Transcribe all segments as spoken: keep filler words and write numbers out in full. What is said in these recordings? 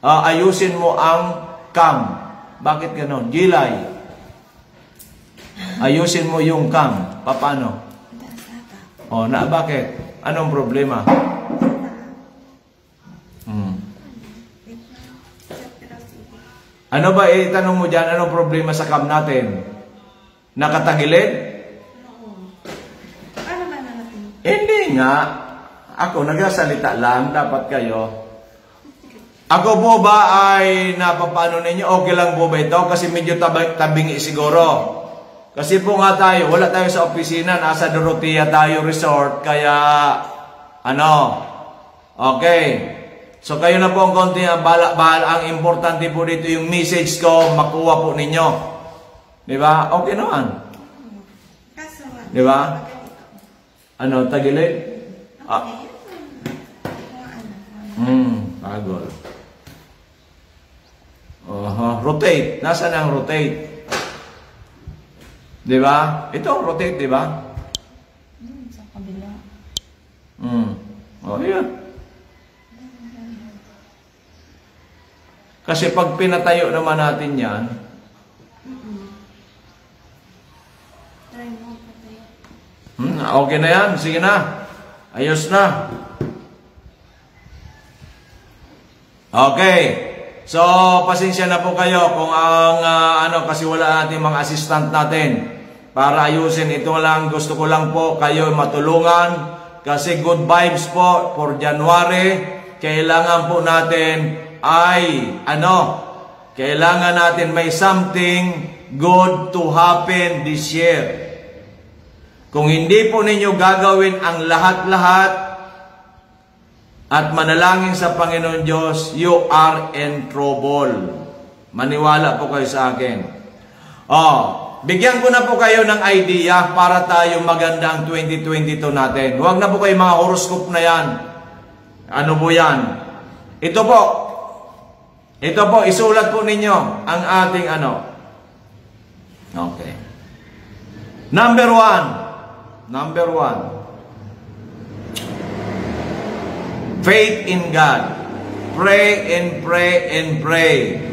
uh, ayusin mo ang cam. Bakit ganon? Gilay. Ayusin mo yung cam. Paano? O, na, bakit? Anong problema? Hmm. Ano ba, itanong mo dyan, anong problema sa cam natin? Nakatagilid? Ano ba natin? Hindi nga. Ako, nagsasalita lang. Dapat kayo. Ako po ba ay napapano ninyo? Okay lang po ba ito? Kasi medyo tab tabingi siguro. Kasi po nga tayo, wala tayo sa opisina. Nasa Dorotea tayo resort. Kaya, ano? Okay. So, kayo na po ang konti. Ang importante po dito yung message ko, makuha po ninyo. Di ba? Okay naman. Di ba? Ano, tagilid? Ah. Hmm, pagol. Uh-huh. Rotate. Nasaan ang rotate? Di ba? Ito, rotate, di ba? Hmm, sa kabila. Hmm. Oh, yeah. Kasi pag pinatayo naman natin yan, hmm, okay na yan. Sige na. Ayos na. Okay. So, pasensya na po kayo kung ang uh, ano, kasi wala natin mga assistant natin para ayusin. Ito lang, gusto ko lang po kayo matulungan kasi good vibes po for January. Kailangan po natin ay ano, kailangan natin may something good to happen this year. Kung hindi po ninyo gagawin ang lahat-lahat at manalangin sa Panginoon Diyos, you are in trouble. Maniwala po kayo sa akin. Oh, bigyan ko na po kayo ng idea para tayo maganda ang twenty twenty-two natin. Huwag na po kayo mga horoscope na yan. Ano po yan? Ito po. Ito po, isulat po ninyo ang ating ano. Okay. Number one. Number one. Faith in God. Pray and pray and pray.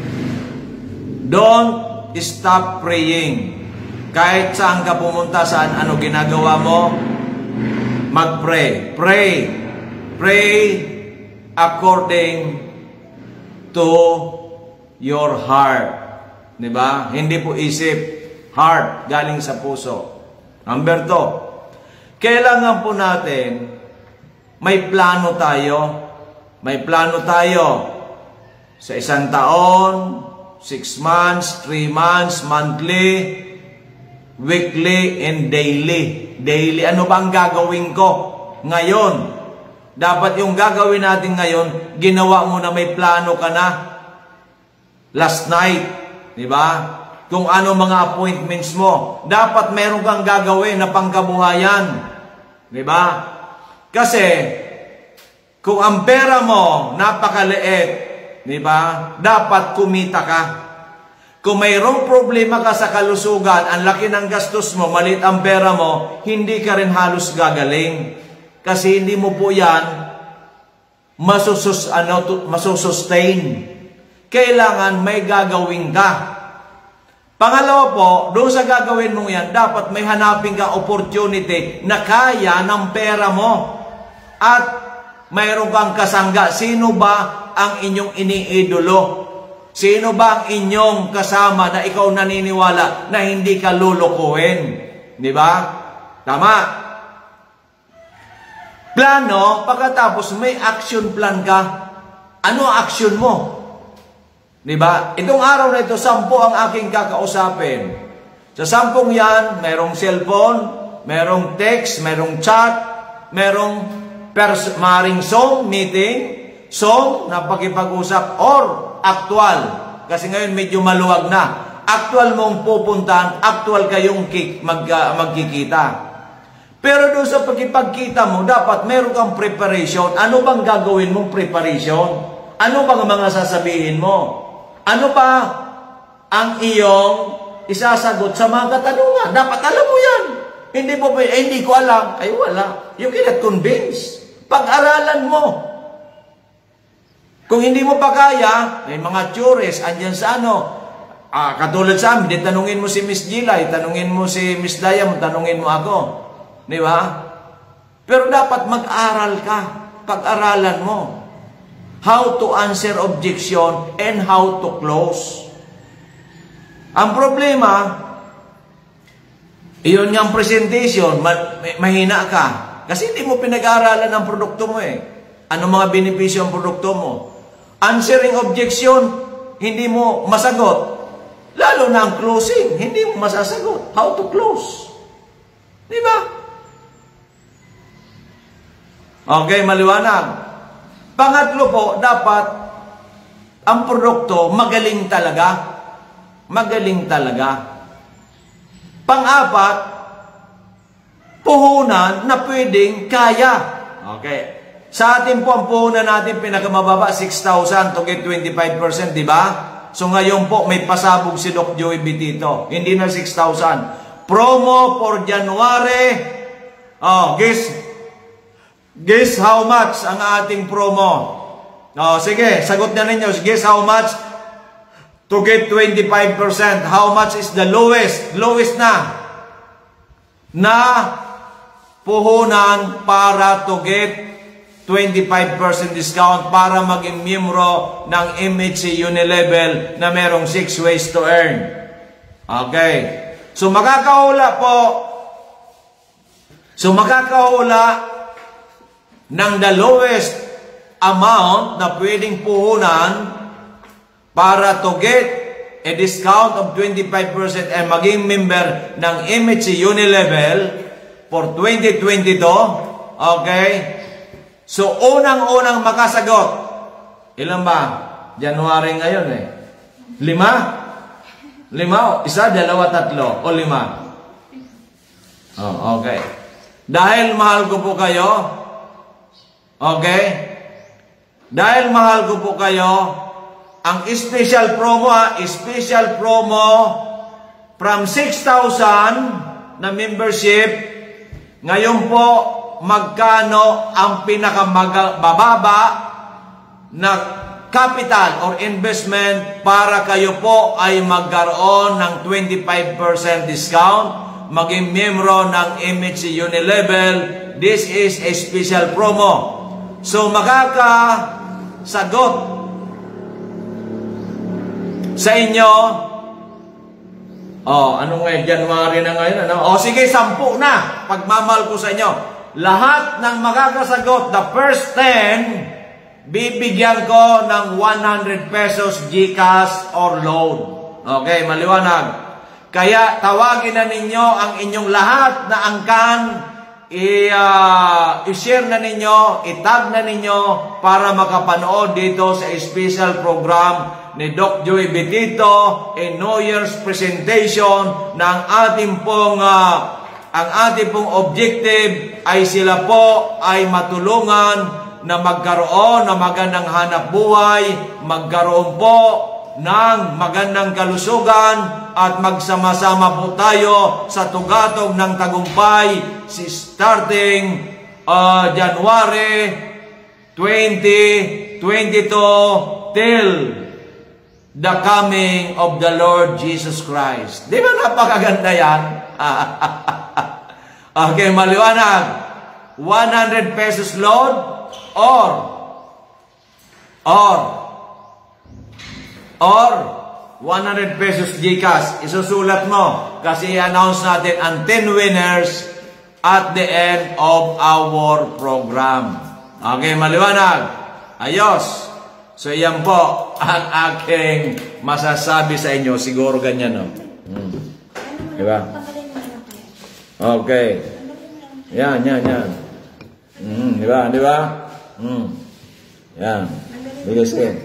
Don't stop praying. Kahit saan ka pumunta, saan ano ginagawa mo, mag-pray. Pray. Pray according to your heart. Diba? Hindi po isip. Heart. Galing sa puso. Number two. Kailangan po natin may plano tayo. May plano tayo sa isang taon, six months, three months, monthly, weekly, and daily. Daily, ano ba ang gagawin ko ngayon? Dapat yung gagawin natin ngayon, ginawa mo na may plano ka na last night. Diba? Kung ano mga appointments mo. Dapat meron kang gagawin na pangkabuhayan. Diba? Kasi, kung ang pera mo napakaliit, di ba? Dapat kumita ka. Kung mayroong problema ka sa kalusugan, ang laki ng gastos mo, maliit ang pera mo, hindi ka rin halos gagaling. Kasi hindi mo po yan masusus, ano, masusustain. Kailangan may gagawin ka. Pangalawa po, doon sa gagawin mo yan, dapat may hanapin ka opportunity na kaya ng pera mo. At mayroon kang kasangga. Sino ba ang inyong iniidolo? Sino ba ang inyong kasama na ikaw naniniwala na hindi ka lulukuhin? Di ba? Tama. Plano, pagkatapos may action plan ka. Ano action mo? Di ba? Itong araw na ito, sampu ang aking kakausapin. Sa sampung yan, merong cellphone, merong text, merong chat, merong Pers maring song, meeting, song, na pakipag-usap, or actual. Kasi ngayon medyo maluwag na. Actual mong pupuntahan, actual kayong mag, uh, magkikita. Pero doon sa pagkipagkita mo, dapat meron kang preparation. Ano bang gagawin mong preparation? Ano bang mga sasabihin mo? Ano pa ang iyong isasagot sa mga katanungan? Dapat alam mo yan. Hindi po, eh, hindi ko alam. Ay, wala. You cannot convince. Pag-aralan mo. Kung hindi mo pa kaya, may mga tourists, andyan sa ano, ah, katulad sa amin, di tanungin mo si Miss Gilay, tanungin mo si Miss Diamond, tanungin mo ako. Di ba? Pero dapat mag-aral ka. Pag-aralan mo. How to answer objection and how to close. Ang problema, iyon nga ang presentation, mahina ka. Kasi hindi mo pinag-aaralan ang produkto mo eh. Ano mga benepisyo ang produkto mo? Answering objection, hindi mo masagot. Lalo na ang closing, hindi mo masasagot. How to close. Di ba? Okay, maliwanag. Pangatlo po, dapat ang produkto magaling talaga. Magaling talaga. Pang-apat, puhunan na pwedeng kaya. Okay. Sa atin po, ang puhunan natin pinakamababa, six thousand to get twenty-five percent, di ba? So ngayon po, may pasabog si Doc Joey Bitito. Hindi na six thousand. Promo for January. Oh, guess, guess how much ang ating promo? Oh, sige, sagot na ninyo. Guess how much to get twenty-five percent? How much is the lowest? Lowest na. Na puhunan para to get twenty-five percent discount para maging miyembro ng M H C Unilevel na merong six ways to earn. Okay. So makakahula po. So makakahula ng the lowest amount na pwedeng puhunan para to get a discount of twenty-five percent and maging member ng M H C Unilevel for twenty twenty-two. Okay. So, unang-unang makasagot. Ilan ba? January ngayon eh. Lima? Lima? Isa, dalawa, tatlo. O lima? Oh, okay. Dahil mahal ko po kayo. Okay? Dahil mahal ko po kayo, ang special promo, ha, special promo from six thousand na membership, ngayon po, magkano ang pinakamababa na capital or investment para kayo po ay magkaroon ng twenty-five percent discount, maging miyembro ng M H C Unilevel. This is a special promo. So makakasagot sa inyo, oh, ano nga, January na ngayon, ano? O sige, sampu na, pagmamahal ko sa inyo. Lahat ng makakasagot, the first ten, bibigyan ko ng one hundred pesos GCash or loan. Okay, maliwanag. Kaya tawagin na ninyo ang inyong lahat na angkan, i-share uh, na ninyo, itag na ninyo para makapanood dito sa special program ni Doc Joey Bitito, a New Year's presentation ng ating pong uh, ang ating pong objective ay sila po ay matulungan na magkaroon ng magandang hanap buhay, magkaroon po ng magandang kalusugan at magsama-sama po tayo sa tugatog ng tagumpay si starting uh, January twenty twenty-two till the coming of the Lord Jesus Christ. Di ba napakaganda yan? Okay, maliwanag. one hundred pesos load or or or one hundred pesos GCash. Isusulat mo kasi i-announce natin ang ten winners at the end of our program. Okay, maliwanag. Ayos. So, yan po ang aking masasabi sa inyo. Siguro ganyan, no? Hmm. Diba? Okay. Yan, yan, yan. Hmm, diba? Diba? Hmm. Yan. Bilis ka.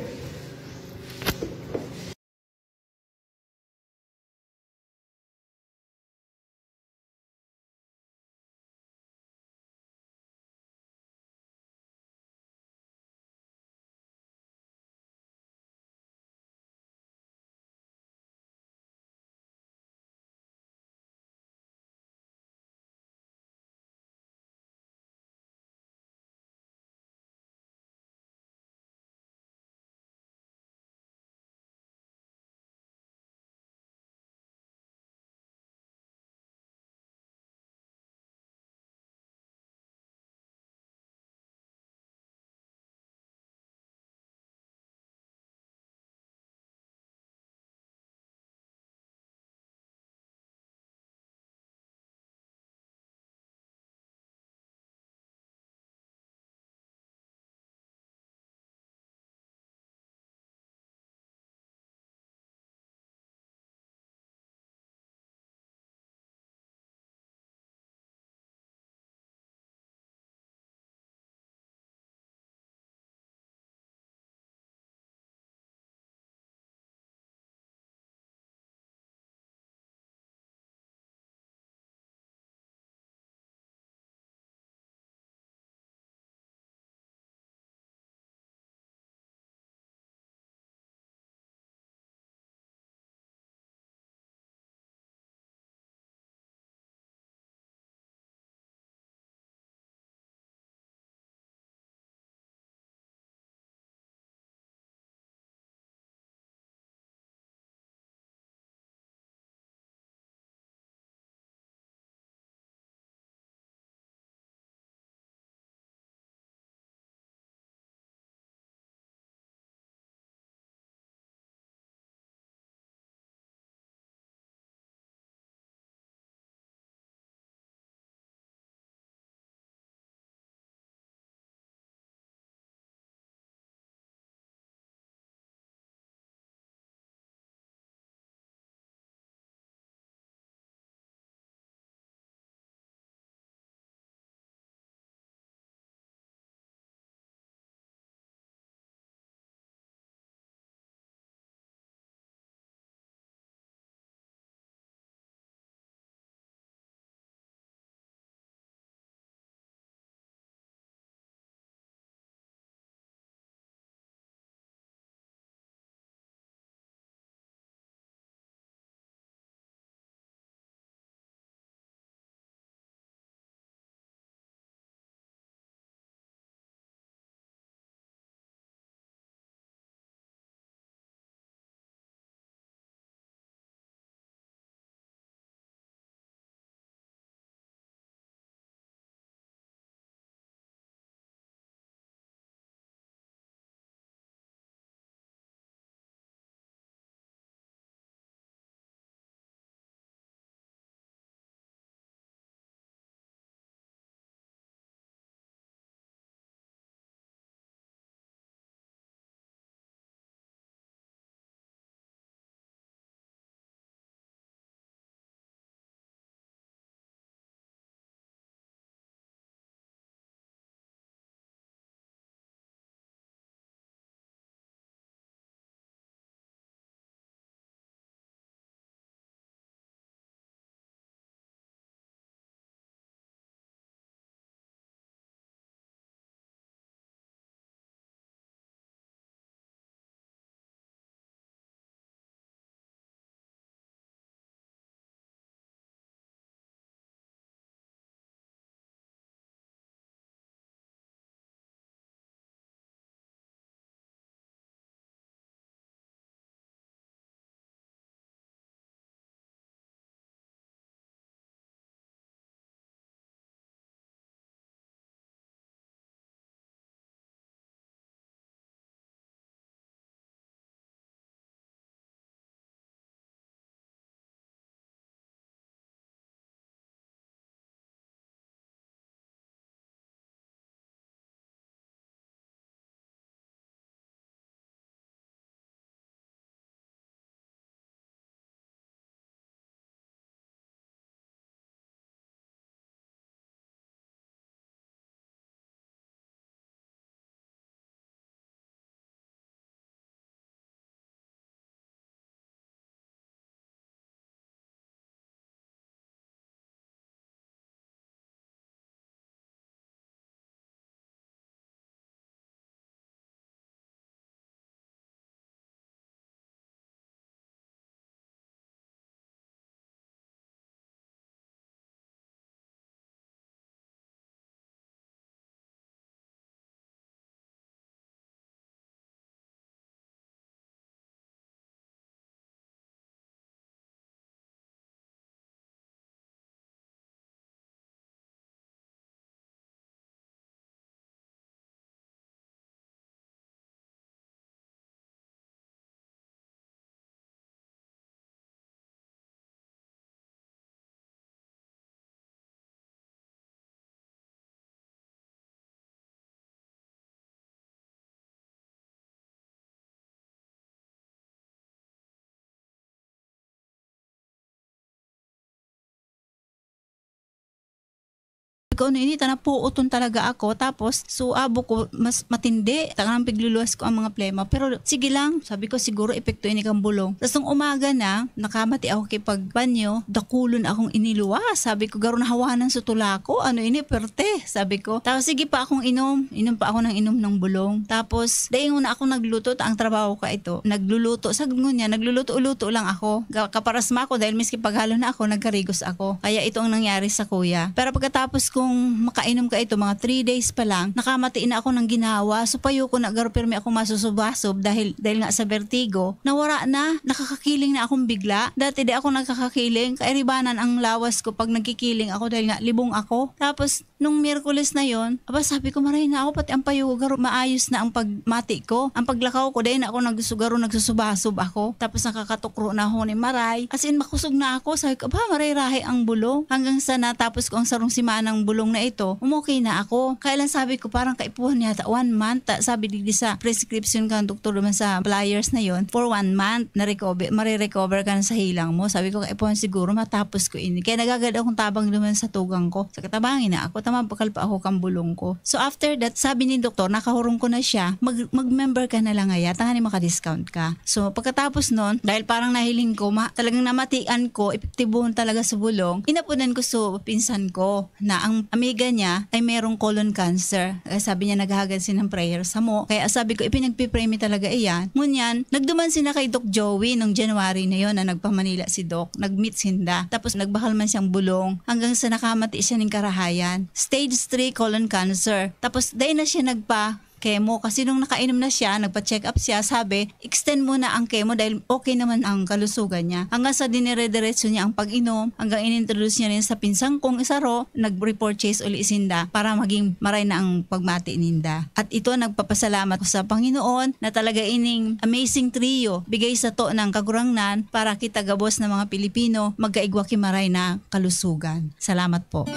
Sabi ko, ano ini, tanapuuton talaga ako. Tapos, so abo ko, mas matindi. Tangang pigluluwas ko ang mga plema. Pero sige lang, sabi ko, siguro epekto ini kang bulong. Tapos nung umaga na, nakamati ako kay pagbanyo, dakulon akong iniluwas. Sabi ko, garo nahawanan sa tula ko. Ano ini, perte. Sabi ko. Tapos sige pa akong inom. Inom pa ako ng inom ng bulong. Tapos, dahil una ako nagluto, ang trabaho ka ito. Nagluluto. Sabi ko niya, nagluluto-uluto lang ako. Kaparasma ako dahil miski paghalo na ako, nagkarigos ako. Kaya ito ang nangyari sa kuya. Pero pagkatapos kong makainom ka ito, mga three days pa lang, nakamatiin na ako ng ginawa. So payo ko na garo pirmi ako masusubasob dahil dahil nga sa vertigo. Nawara na, nakakakiling na akong bigla. Dati di ako nakakakiling, kairibanan ang lawas ko pag nagkikiling ako dahil nga libong ako. Tapos nung Miyerkules na yon, aba sabi ko maray na ako pati ang payo ko garo maayos na ang pagmati ko. Ang paglakaw ko dahil na ako nagsugaro nagsusubasob ako. Tapos nakakatukro na ako ni Maray. As in makusog na ako. Sabi ko, ba maray rahe ang bulong. Hanggang sa natapos ko ang sarong simanang bulong na ito, umokay na ako. Kailan sabi ko parang kaipuhan yata one month. Sabi digdi sa prescription ka ng doktor naman sa flyers na yon, for one month na recover, marirecover ka na sa hilang mo. Sabi ko kaipuhan siguro matapos ko ini. Kaya nagagad akong tabang naman sa tugang ko. Sa katabangin na ako, tama bakal pa ako kang bulong ko. So after that, sabi ni doktor, nakahurong ko na siya, mag, mag-member ka na lang nga tanga ni maka-discount ka. So pagkatapos nun, dahil parang nahiling ko, ma, talagang namatian ko, epektibohon talaga sa bulong, inapunan ko sa pinsan ko na ang amiga niya ay merong colon cancer. Kaya sabi niya naghahagad sin ng prayer sa mo. Kaya sabi ko, ipinagpipray mi talaga iyan. Ngunyan, nagduman sina kay Doc Joey nung January na yon na nagpamanila si Doc. Nag-meet sinda. Tapos nagbakal man siyang bulong hanggang sa nakamati siya ng karahayan. Stage three colon cancer. Tapos dahil na siya nagpa chemo kasi nung nakainom na siya, nagpa-check up siya, sabi, extend muna ang chemo dahil okay naman ang kalusugan niya. Hanggang sa dinire-diretso niya ang pag-inom, hanggang inintroduce niya rin sa pinsang kong isa ro, nag-report chase uli sinda para maging maray na ang pagmati ninda. At ito, nagpapasalamat ko sa Panginoon na talaga ining amazing trio, bigay sa to ng kagurangnan para kita gabos ng mga Pilipino magkaigwa kimaray na kalusugan. Salamat po.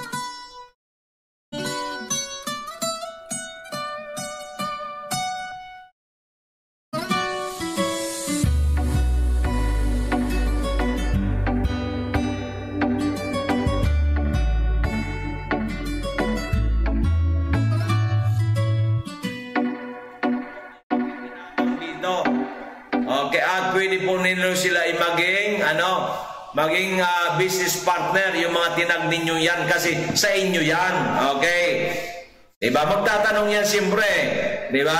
Okay, at pwede po ninyo sila imaging, ano, maging uh, business partner, yung mga tinag ninyo yan, kasi sa inyo yan, okay? Diba? Magtatanong yan siyempre, diba?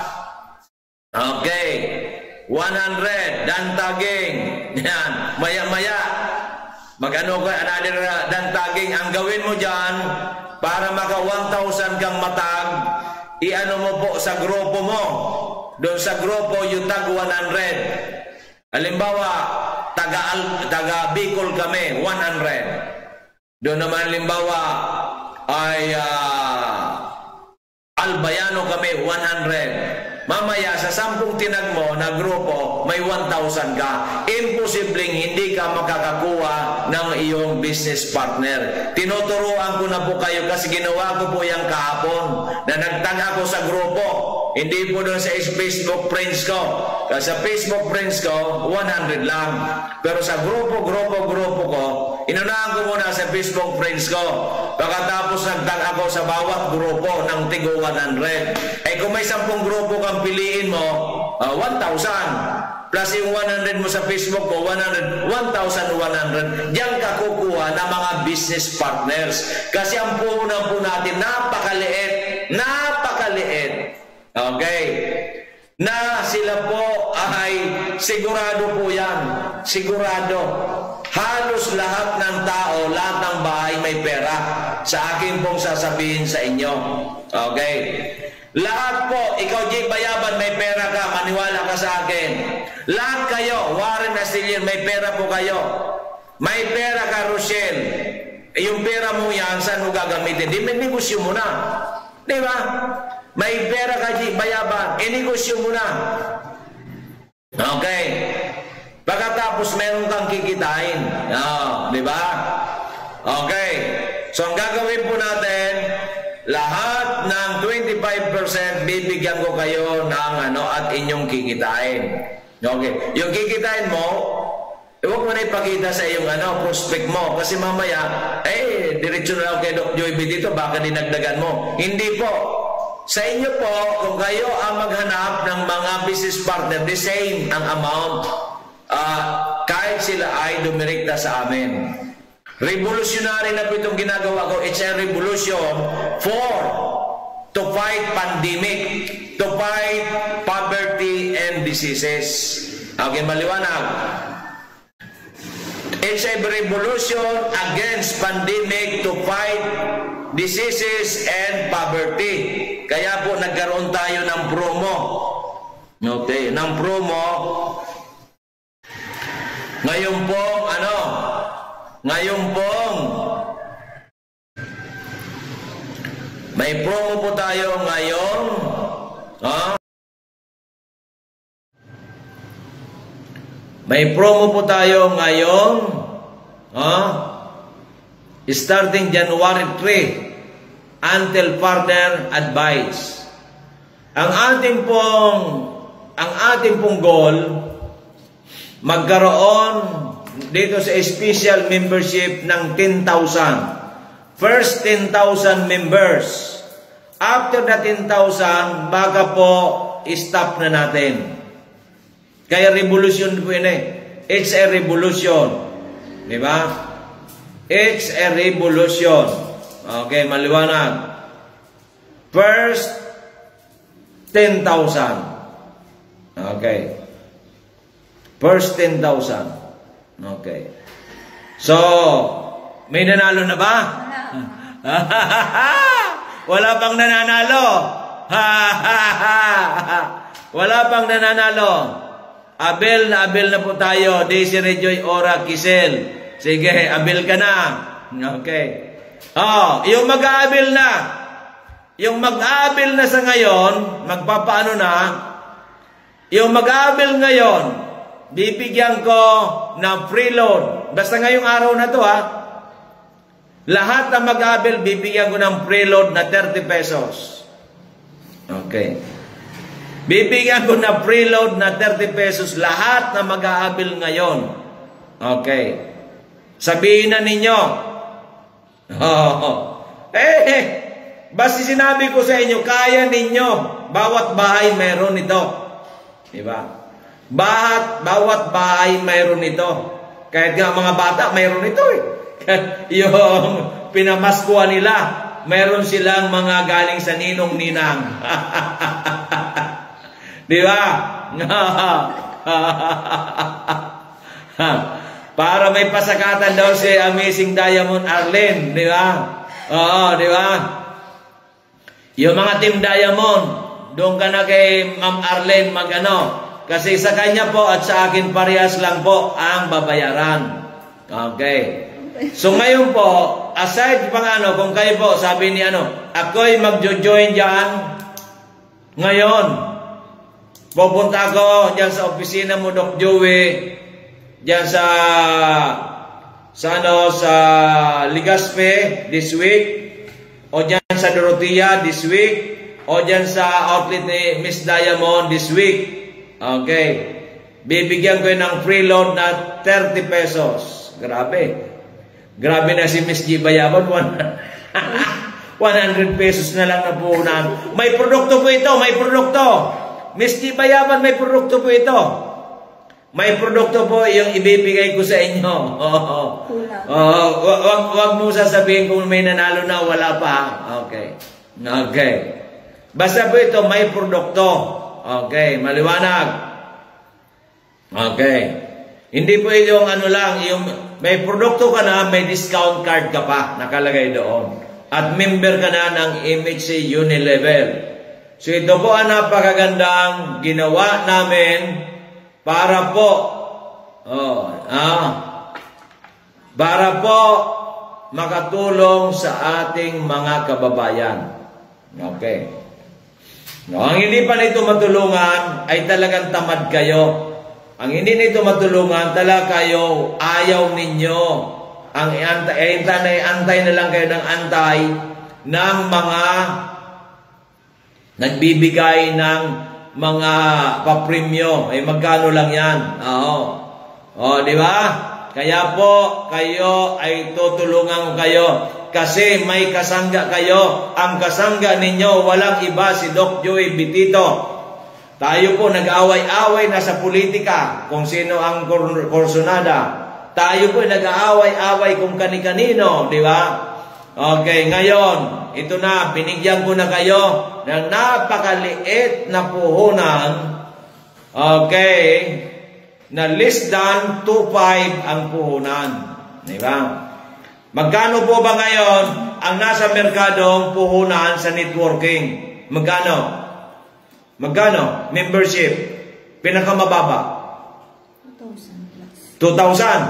Okay, one hundred, dantaging, yan, maya-maya, mag-ano ka, another dantaging, ang gawin mo dyan, para maka one thousand kang matag, i-ano mo po sa grupo mo. Doon sa grupo, yung tag one hundred. Halimbawa, taga, taga Bicol kami, one hundred. Doon naman, halimbawa, ay uh, Albayano kami, one hundred. Mamaya, sa sampung tinag mo na grupo, may one thousand ka. Imposibleng hindi ka makakakuha ng iyong business partner. Tinuturuan ko na po kayo kasi ginawa ko po yung kahapon na nagtag ako sa grupo. Hindi po doon sa Facebook friends ko. Kasi sa Facebook friends ko, one hundred lang. Pero sa grupo, grupo, grupo ko, inunahan ko muna sa Facebook friends ko. Pagkatapos nagtag ako sa bawat grupo ng tigo one hundred. Eh kung may sampung grupo kang piliin mo, uh, one thousand. Plus yung one hundred mo sa Facebook mo, one hundred, one thousand one hundred. Diyan ka kukuha ng mga business partners. Kasi ang puhunan po natin, napakaliit. Napakaliit. Okay? Na sila po ay sigurado po yan. Sigurado. Halos lahat ng tao, lahat ng bahay may pera. Sa akin pong sasabihin sa inyo. Okay? Lahat po, ikaw Jay Bayaban, may pera ka, maniwala ka sa akin. Lahat kayo, Warren Astillion, may pera po kayo. May pera ka, Rochelle. Yung pera mo yan, saan mo gagamitin? Di, may negosyo mo na. Di ba? May pera ka, Jay Bayaban, inegosyo mo na. Okay? Pagkatapos meron kang kikitain. Oh, di ba? Okay. So ang gagawin po natin, lahat ng twenty-five percent bibigyan ko kayo ng ano at inyong kikitain. Okay. Yung kikitain mo, Eh, huwag mo na ipakita sa iyong ano, prospect mo. Kasi mamaya, eh, diretso na lang kay Doc Joy B dito, baka dinagdagan mo. Hindi po. Sa inyo po, kung kayo ang maghanap ng mga business partner, the same ang amount. Uh, kahit sila ay dumirekta sa amin. Revolutionary na po itong ginagawa ko. It's a revolution for to fight pandemic, to fight poverty and diseases. Okay, maliwanag. It's a revolution against pandemic to fight diseases and poverty. Kaya po nagkaroon tayo ng promo. Okay, ng promo. Ngayon pong ano? Ngayon pong may promo po tayo ngayon. Ha? May promo po tayo ngayon. Ha? Starting January third until further advice. Ang ating pong ang ating pong goal magkaroon dito sa special membership ng ten thousand. First ten thousand members. After the ten thousand, baka po stop na natin. Kaya revolution po yun eh. It's a revolution. Di ba? It's a revolution. Okay, maliwanag. First, ten thousand. Okay. First ten thousand. Okay. So, may nanalo na ba? Wala pang nananalo. Wala pang nananalo. Abel na abel na po tayo. Daisy Rejoy Ora Kisel. Sige, abel ka na. Okay. Oh, yung mag-aabil na. Yung mag-aabil na sa ngayon, magpapaano na? Yung mag-aabil ngayon, bibigyan ko ng preload. Basta ngayong araw na to ha. Lahat na mag-aabil, bibigyan ko ng preload na thirty pesos. Okay. Bibigyan ko na preload na thirty pesos lahat na mag-aabil ngayon. Okay. Sabihin na ninyo. Oh. Eh, basta sinabi ko sa inyo, kaya ninyo. Bawat bahay mayroon ito. Diba? Bahat, bawat bahay mayroon ito. Kahit nga mga bata, mayroon ito eh. Yung pinamaskuhan nila, mayroon silang mga galing sa ninong-ninang. Di ba? Para may pasakatan daw si Amazing Diamond Arlene. Di ba? Oo, di ba? Yung mga Team Diamond, doon ka na kay Ma'am Arlene mag-ano. Kasi sa kanya po at sa akin parehas lang po ang babayaran. Okay. So ngayon po, aside pang ano, kung kayo po, sabi ni ano, ako'y magjo-join dyan ngayon. Pupunta ako dyan sa opisina mo, Doc Joey, dyan sa, sa ano, sa Legazpi this week, o dyan sa Dorotea this week, o dyan sa outlet ni Miss Diamond this week. Okay. Bibigyan ko ng preload na thirty pesos. Grabe. Grabe na si Miss G Bayabon. one hundred pesos na lang na po na. May produkto po ito. May produkto. Miss G Bayabon, may produkto po ito. May produkto po yung ibibigay ko sa inyo. Oh, oh, wag, wag mo sasabihin kung may nanalo na wala pa. Okay. Okay. Basta po ito, may produkto. Okay, maliwanag. Okay. Hindi po yung ano lang, yung may produkto ka na, may discount card ka pa, nakalagay doon. At member ka na ng M H C Unilevel. So ito po ang napakagandang ginawa namin para po, oh, ah, para po makatulong sa ating mga kababayan. Okay. No, ang hindi pa nito matulungan ay talagang tamad kayo. Ang hindi nito matulungan, talaga kayo, ayaw ninyo. Ang antay, antay, antay na lang kayo ng antay ng mga nagbibigay ng mga papremyo. Ay magkano lang yan. Oo. O, di ba? Kaya po, kayo ay tutulungan ko kayo. Kasi may kasangga kayo. Ang kasangga ninyo, walang iba si Doc Joey Bitito. Tayo po nag-away-away na sa politika kung sino ang kursunada. Tayo po nag-aaway-away kung kani-kanino, di ba? Okay, ngayon, ito na, binigyan ko na kayo ng napakaliit na puhunan. Okay, na less than two point five ang puhunan. Di ba? Magkano po ba ngayon ang nasa merkadong puhunan sa networking? Magkano? Magkano? Membership. Pinakamababa. two thousand plus. two thousand.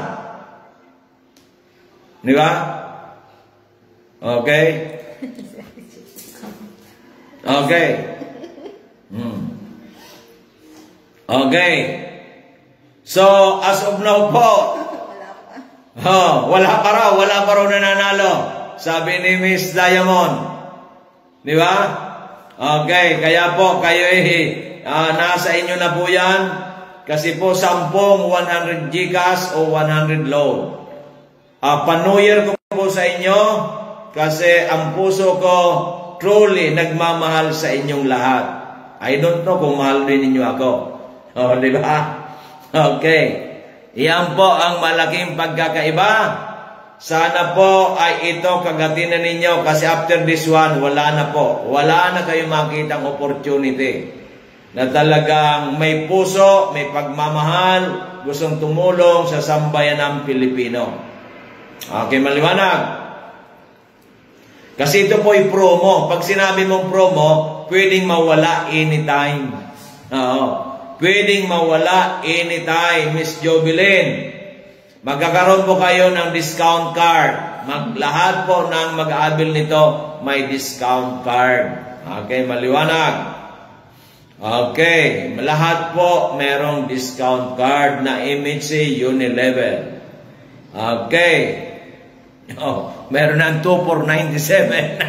Di ba? Okay? Okay. Hmm. Okay. So, as of now po, oh, wala pa raw, wala pa raw nananalo. Sabi ni Miss Diamond. Di ba? Okay, kaya po kayo eh, uh, nasa inyo na po yan. Kasi po, sampung one hundred Gcash o one hundred load. Uh, Panuyer ko po sa inyo kasi ang puso ko truly nagmamahal sa inyong lahat. I don't know kung mahal din ninyo ako. Oh, di ba? Okay. Iyan po ang malaking pagkakaiba. Sana po ay ito kagatinan ninyo kasi after this one, wala na po. Wala na kayo makitang opportunity na talagang may puso, may pagmamahal, gustong tumulong sa sambayan ng Pilipino. Okay, maliwanag. Kasi ito po ay promo. Pag sinabi mong promo, pwedeng mawala anytime. Oo. Pwedeng mawala anytime, Miss Jovelyn. Magkakaroon po kayo ng discount card. Mag, lahat po ng mag-aabil nito may discount card. Okay, maliwanag. Okay, lahat po merong discount card na image si Unilevel. Okay. Oh, meron ng two for ninety-seven.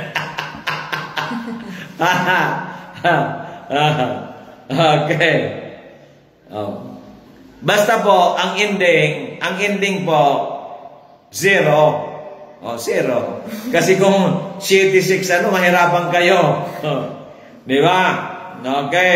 Okay. Oh. Basta po, ang ending, ang ending po, zero. O, oh, zero. Kasi kung seventy-six, ano, mahirapan kayo. Di ba? Okay.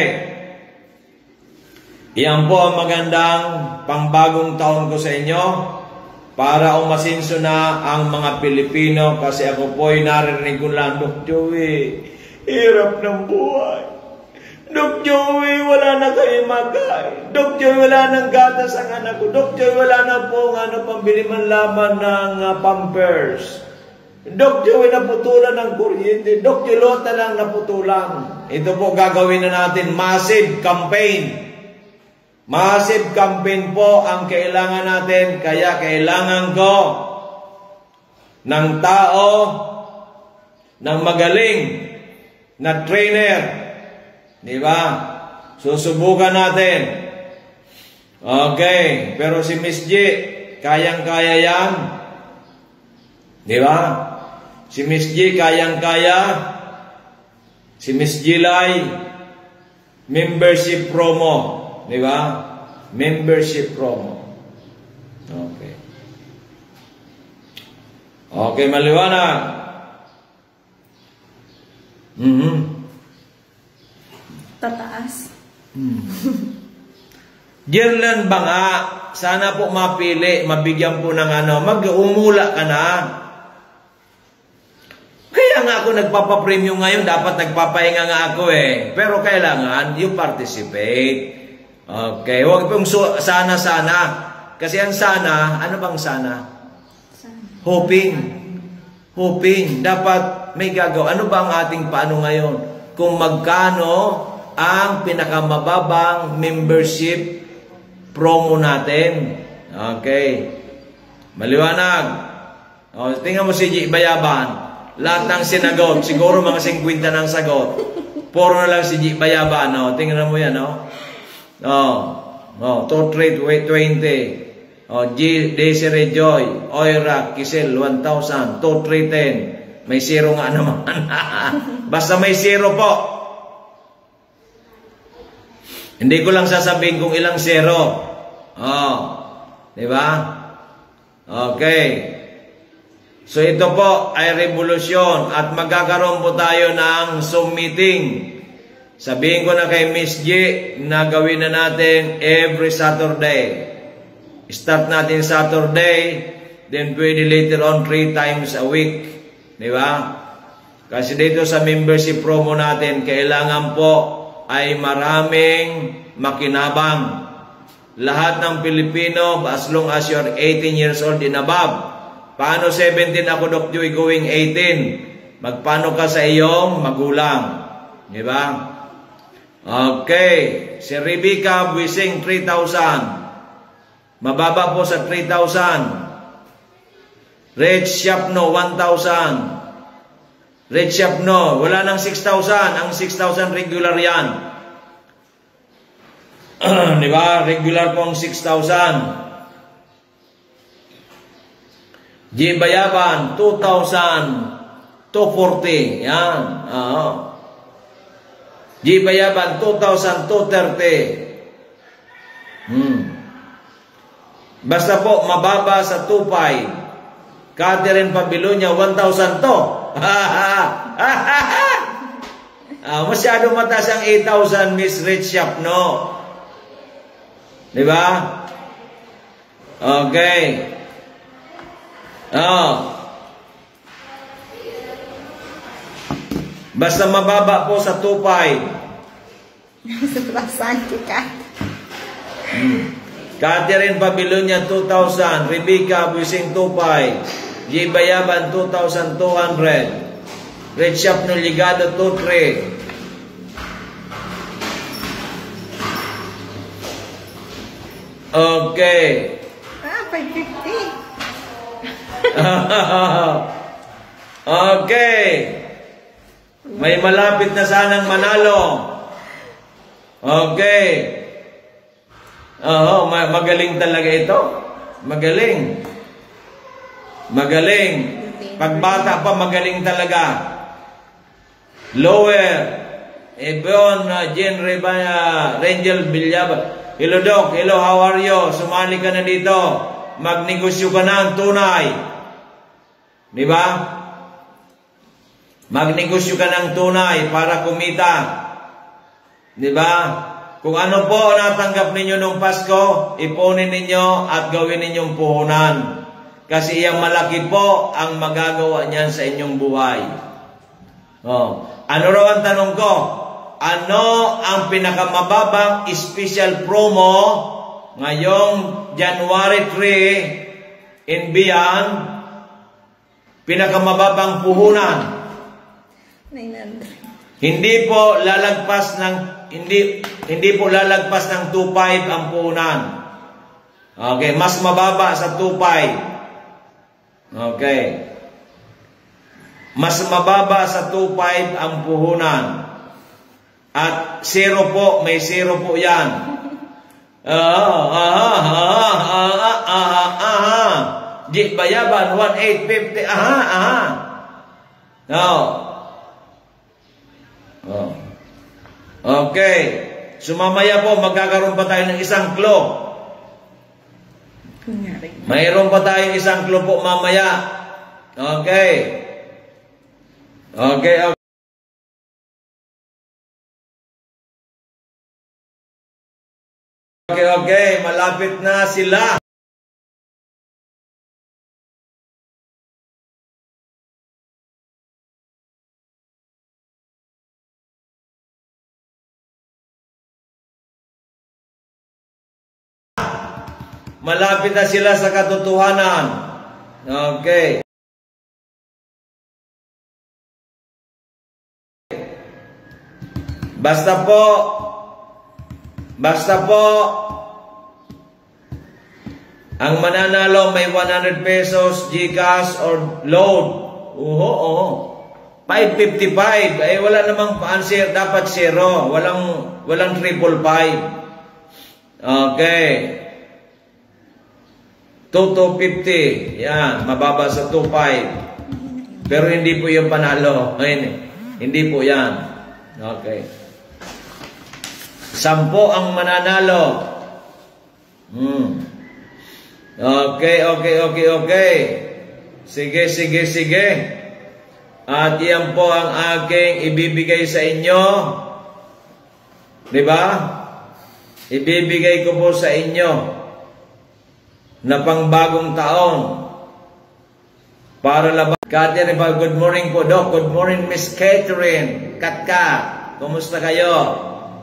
Iyan po ang magandang pangbagong taon ko sa inyo para umasinso na ang mga Pilipino kasi ako po ay naririnig ko lang, Doc Joey, hirap ng buhay. Doc Joey, wala na kayo magkain. Doc Joey, wala nang gatas ang anak ko. Doc Joey, wala na po ano, pambili man laman ng uh, pampers. Doc Joey, naputulan ng kuryente. Doc Joey, lota lang naputulan. Ito po gagawin na natin, massive campaign. Massive campaign po ang kailangan natin. Kaya kailangan ko ng tao, ng magaling na trainer. Di ba? Susubukan natin. Okay. Pero si Miss G, kayang-kaya yan. Di ba? Si Miss G, kayang-kaya. Si Miss G Lai, membership promo. Di ba? Membership promo. Okay. Okay, maliwanag. Mm-hmm. Tataas. Hmm. Jerlan ba nga, sana po mapili, mabigyan po ng ano, mag-umula ka na. Kaya nga ako nagpapapremyo ngayon, dapat nagpapahinga nga ako eh. Pero kailangan, you participate. Okay, huwag pong sana-sana. Kasi ang sana, ano bang sana? Sana. Hoping. Hoping. Dapat may gagawa. Ano ba ang ating paano ngayon? Kung magkano ang pinakamababang membership promo natin. Okay. Maliwanag. O, tingnan mo si G. Bayaban. Lahat ng sinagot. Siguro mga fifty ng sagot. Puro na lang si G. Bayaban. O, tingnan mo yan. O. O. O. Tot rate twenty. O. G. Desiree Joy. Oira. Kisel. one thousand. Tot rate ten. May zero nga naman. Basta may zero po. Hindi ko lang sasabihin kung ilang zero. Oh. Di ba? Okay. So ito po ay revolusyon at magkakaroon po tayo ng Zoom meeting. Sabihin ko na kay Miss G na gawin na natin every Saturday. Start natin Saturday, then pwede later on three times a week. Di ba? Kasi dito sa membership promo natin, kailangan po ay maraming makinabang. Lahat ng Pilipino, as long as you're eighteen years old and above. Paano seventeen ako, Doc Joy, going eighteen? Magpaano ka sa iyong magulang? Di ba? Okay. Si Rebecca Buising, three thousand. Mababa po sa three thousand. Red Shapno, one thousand. Red Shapno, wala nang six thousand. Ang six thousand regular yan. Di ba? Regular po ang six thousand. G. Bayaban, two thousand two forty. Yan. Uh-huh. G. Bayaban, two thousand two thirty. Hmm. Basta po, mababa sa two five. Catherine Pabilonia, one thousand two. Ah, masyado mataas ang eight thousand, Miss Rich Shop, no? Di ba? Okay. Oh. Basta mababa po sa two five. Sobrasan ka. Hmm. Catherine Babilonia, two thousand. Rebecca Buising, two five. G. Bayaban, two thousand two hundred. Red Shop no Ligado, two three. Okay. Ah, five fifty. Okay. May malapit na sanang manalo. Okay. Oo, magaling talaga ito. Magaling. Magaling. Pagbata pa, magaling talaga. Lower. Ebon, Jen Rebaya, Rangel Bilyaba. Hello, Doc. Hello, how are you? Sumali ka na dito. Magnegosyo ka ng tunay. Di ba? Magnegosyo ka ng tunay para kumita. Di ba? Kung ano po natanggap ninyo nung Pasko, ipunin ninyo at gawin ninyong puhunan. Kasi iyang malaki po ang magagawa niyan sa inyong buhay. Oh. Ano raw ang tanong ko? Ano ang pinakamababang special promo ngayong January three in beyond? Pinakamababang puhunan. nine hundred. Hindi po lalagpas ng hindi hindi po lalagpas ng two five ang puhunan. Okay, mas mababa sa two five. Okay. Mas mababa sa two five ang puhunan. At zero po, may zero po yan. Ah, ah, ah, ah, ah, ah. G. Bayaban, one eight fifty. Aha, aha. No. Oh. Okay. So mamaya po, magkakaroon pa tayo ng isang klo. Mayroon pa tayong isang klo po mamaya. Okay. Okay, okay. Okay, okay. Malapit na sila. Malapit na sila sa katotohanan. Okay. Basta po, basta po, ang mananalo may one hundred pesos, GCash, or load. Oho, oho. five fifty-five. Eh, wala namang answer. Dapat zero. Walang, walang triple five. Okay. two two fifty. Yan. Mababa sa two five. Pero hindi po yung panalo. Ayun. Hindi po yan. Okay. Sampo ang mananalo. Hmm. Okay, okay, okay, okay. Sige, sige, sige. At yan po ang aking ibibigay sa inyo. Diba? Ibibigay ko po sa inyo na pangbagong taon. Para labas. Catherine, good morning po, Doc. Good morning, Miss Catherine. Katka, kumusta kayo?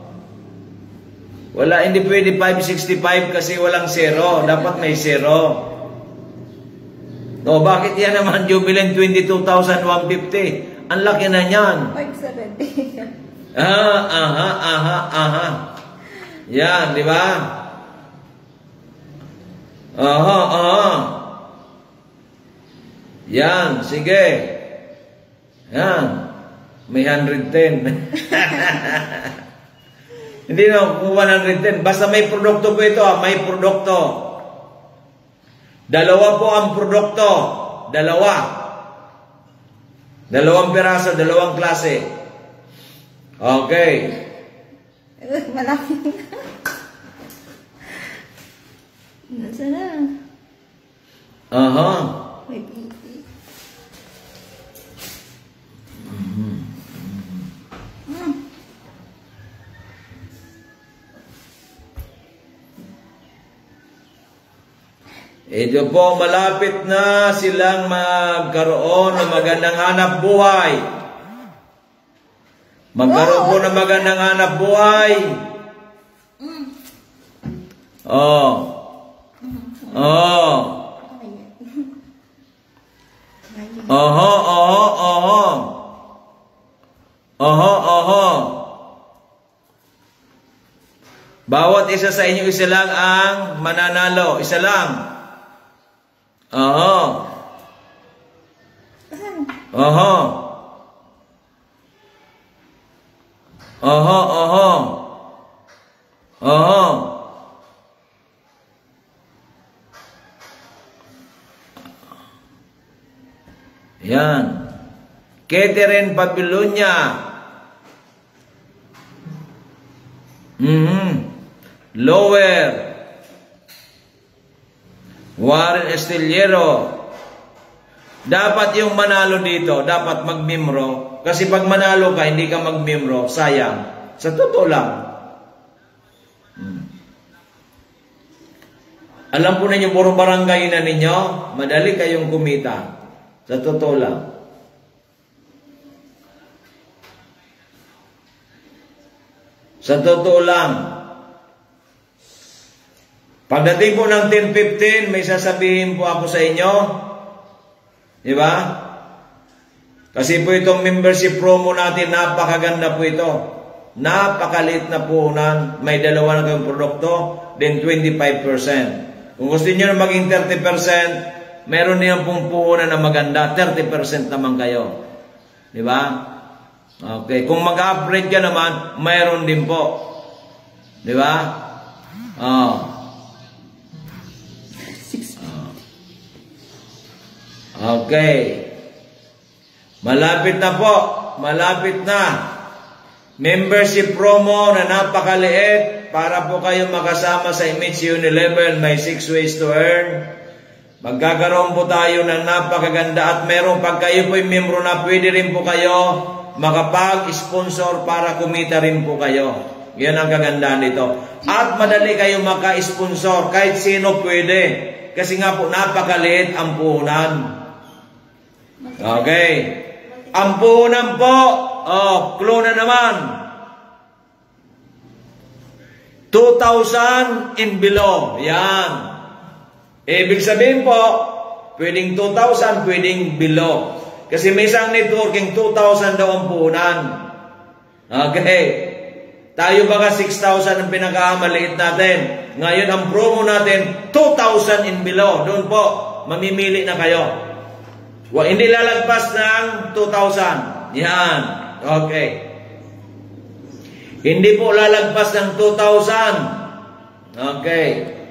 Wala, hindi pwede five sixty-five kasi walang zero. Dapat may zero. O, bakit yan naman, Jubilant twenty-two thousand one hundred fifty? Ang laki na yan. five seventy. Ah, aha, aha, aha. Yan, di ba? Aha, aha. Yan, sige. Yan. May one hundred ten. Hindi na kung one hundred ten. Basta may produkto po ito. May produkto. Dalawa po ang produkto. Dalawa. Dalawang piraso, dalawang klase. Okay. Malaki na. Nasa na? Aha. five eighty. Ito po, malapit na silang magkaroon ng magandang hanap buhay. Magkaroon po ng magandang hanap buhay. Oh. Oh. Oho, oho, oho. Oho, oho. Bawat isa sa inyo, isa lang ang mananalo. Isa lang. Oho. Oho. Oho, oho. Oho. Yan. Catherine Babylonia. Mm-hmm. Lower. Warren Estillero. Dapat yung manalo dito, dapat magmembro. Kasi pag manalo ka, hindi ka magmembro, sayang. Sa totoo lang. Hmm. Alam po ninyo, puro barangay na ninyo, madali kayong kumita. Sa totoo lang. Sa totoo lang. Pagdating po ng ten fifteen, may sasabihin po ako sa inyo. Di ba? Kasi po itong membership promo natin, napakaganda po ito. Napakalit na puhunan. May dalawa na kayong produkto, then twenty-five percent. Kung gusto niyo na maging thirty percent, meron niyan pong puhunan na maganda, thirty percent naman kayo. Di ba? Okay. Kung mag-upgrade ka naman, mayroon din po. Di ba? Oh. Okay. Malapit na po. Malapit na. Membership promo na napakaliit para po kayo makasama sa Image Unilevel. May six ways to earn. Magkakaroon po tayo ng napakaganda at meron pag kayo po'y membro na, pwede rin po kayo makapag-sponsor para kumita rin po kayo. Yan ang kagandahan nito. At madali kayo maka-sponsor. Kahit sino pwede. Kasi nga po napakaliit ang puhunan. Okay. Ang puhunan po, oh, clue na naman. two thousand and below. Yan. Ibig sabihin po, pwedeng two thousand, pwedeng below. Kasi may isang networking, two thousand daw ang puhunan. Okay. Tayo baka six thousand ang pinakamaliit natin. Ngayon ang promo natin, two thousand and below. Doon po, mamimili na kayo. Wa, hindi lalagpas ng two thousand. Yan. Okay. Hindi po lalagpas ng two thousand. Okay.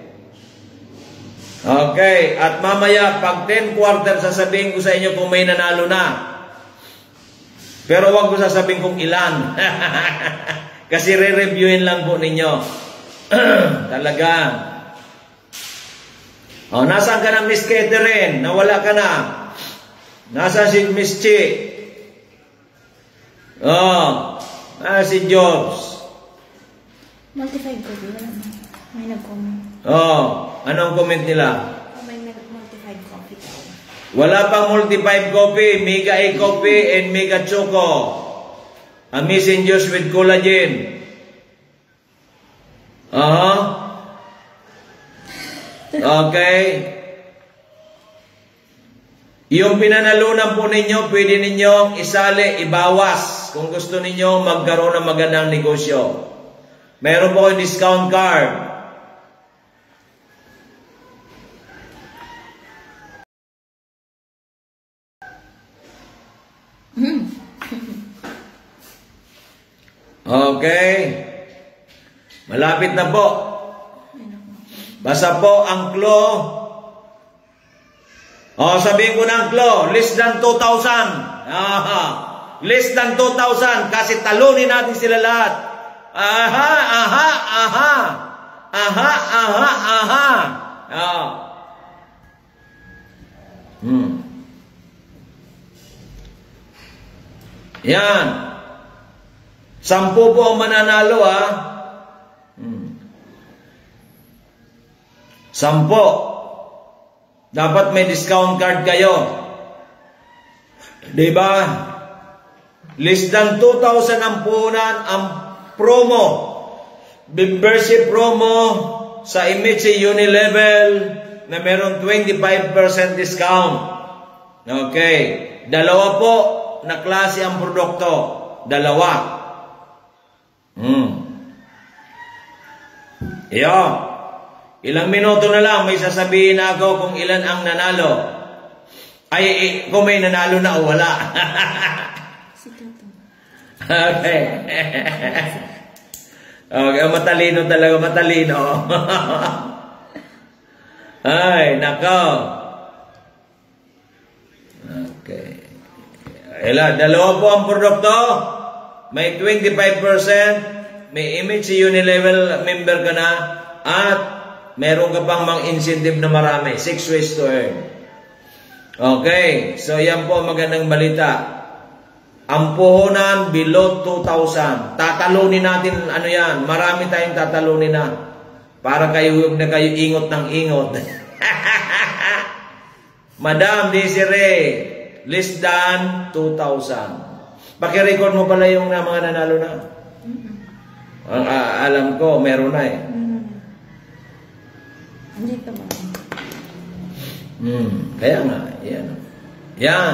Okay. At mamaya, pag ten quarter, sasabihin ko sa inyo kung may nanalo na. Pero wag ko sasabihin kung ilan. Kasi re-reviewin lang po ninyo. Talaga. O, nasaan ka na, Miss Catherine? Nawala ka na. Nasaan si Miss Chi? O, ah, si Jobs. Multified coffee, wala na. May nag-comment. O, anong comment nila? Oh, may multified coffee daw. Wala pang multi-five coffee, Mega A coffee and Mega Choco. Amazing juice with collagen. Uh-huh. Okay. Yung pinanalunan po ninyo, pwede ninyong isali, ibawas kung gusto ninyo magkaroon ng magandang negosyo. Meron po yung discount card. Okay. Malapit na po. Basta po ang klo. O, sabihin ko ng klo, less than two thousand. Aha. Less than two thousand kasi talunin natin sila lahat. Aha, aha, aha. Aha, aha, aha. Oh. Hmm. Yan. Sampu po ang mananalo, ha? Hmm. Sampo. Dapat may discount card kayo. Diba? Less than two thousand ang puhunan ang promo. Membership promo sa Imitsi Unilevel na meron twenty-five percent discount. Okay. Dalawa po na klase ang produkto. Dalawa. Hmm. Iyo. Ilang minuto na lang, may sasabihin na ako kung ilan ang nanalo. Ay, eh, kung may nanalo na o wala. Si Toto. Okay. Okay, matalino talaga, matalino. Ay, nako. Okay. Ela, dalawa po ang produkto. May twenty-five percent, may Imitsi Unilevel member ka na, at meron ka pang mga incentive na marami. Six ways to earn. Okay, so yan po magandang balita. Ang puhunan below two thousand. Tatalunin natin, ano yan, marami tayong tatalunin na. Para kayo, huwag na kayo ingot ng ingot. Madam Desiree, less than two thousand. Paki-record mo pala yung na mga nanalo na. Ang uh, alam ko, meron na eh. Hindi ka ba? Hmm, kaya nga, yan. Yan.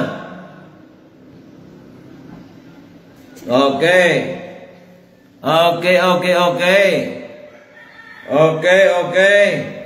Okay. Okay, okay, okay. Okay, okay.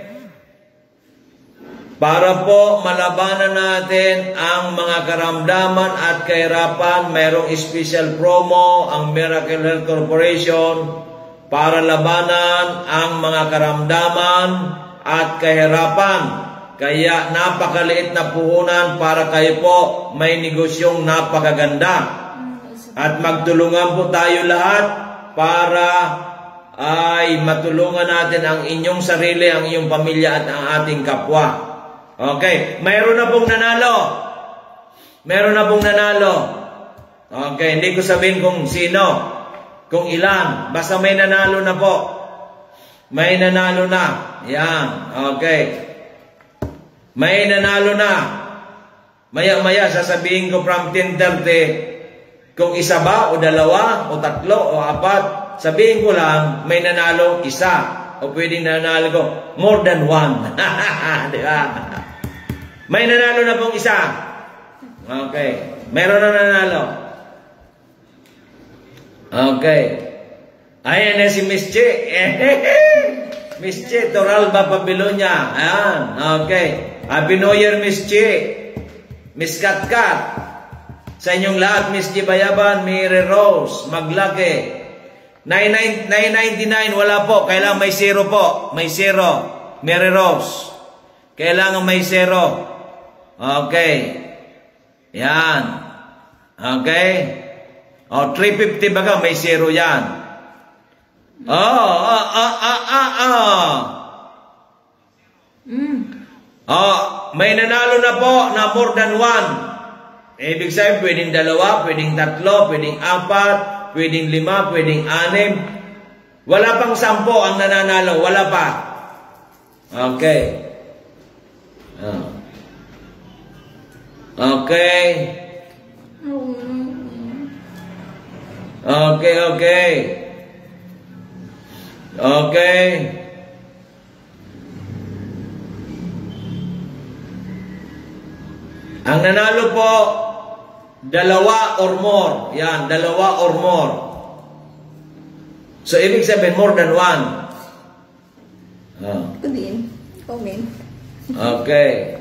Para po malabanan natin ang mga karamdaman at kahirapan, mayroong special promo ang Miracle Health Corporation para labanan ang mga karamdaman at kahirapan. Kaya napakaliit na puhunan para kayo po may negosyong napakaganda. At magtulungan po tayo lahat para ay matulungan natin ang inyong sarili, ang iyong pamilya at ang ating kapwa. Okay, mayroon na pong nanalo. Meron na pong nanalo. Okay, hindi ko sabihin kung sino, kung ilan. Basta may nanalo na po. May nanalo na. Yan, okay. May nanalo na. Maya-maya sasabihin ko from ten thirty kung isa ba o dalawa o tatlo o apat. Sabihin ko lang may nanalo isa. O pwedeng nanalo ko more than one. Di ba? May nanalo na pong isa. Okay. Meron na nanalo. Okay. Ayan na si Miss Che. Miss Che, Toralba, Babylonia. Ayan. Okay. Happy New Year, Miss Che. Miss Katkat. Sa inyong lahat, Miss Che Bayaban, Mary Rose, Maglake. nine ninety-nine, wala po. Kailangan may zero po. May zero. Mary Rose. Kailangan may zero. Okay. Yan. Okay. O, three fifty baga, may zero yan. Oh, ah, ah, ah, ah, ah. Mm. Oh, may nanalo na po na more than one. Ibig sabihin, pwedeng dalawa, pwedeng tatlo, pwedeng apat, pwedeng lima, pwedeng anim. Wala pang sampo ang nananalo. Wala pa. Okay. Oh. Okay. Okay, okay. Okay. Ang nanalo po, dalawa or more. Yan, dalawa or more. So, ibig sabihin, more than one. Oh. Din. Comment. Okay.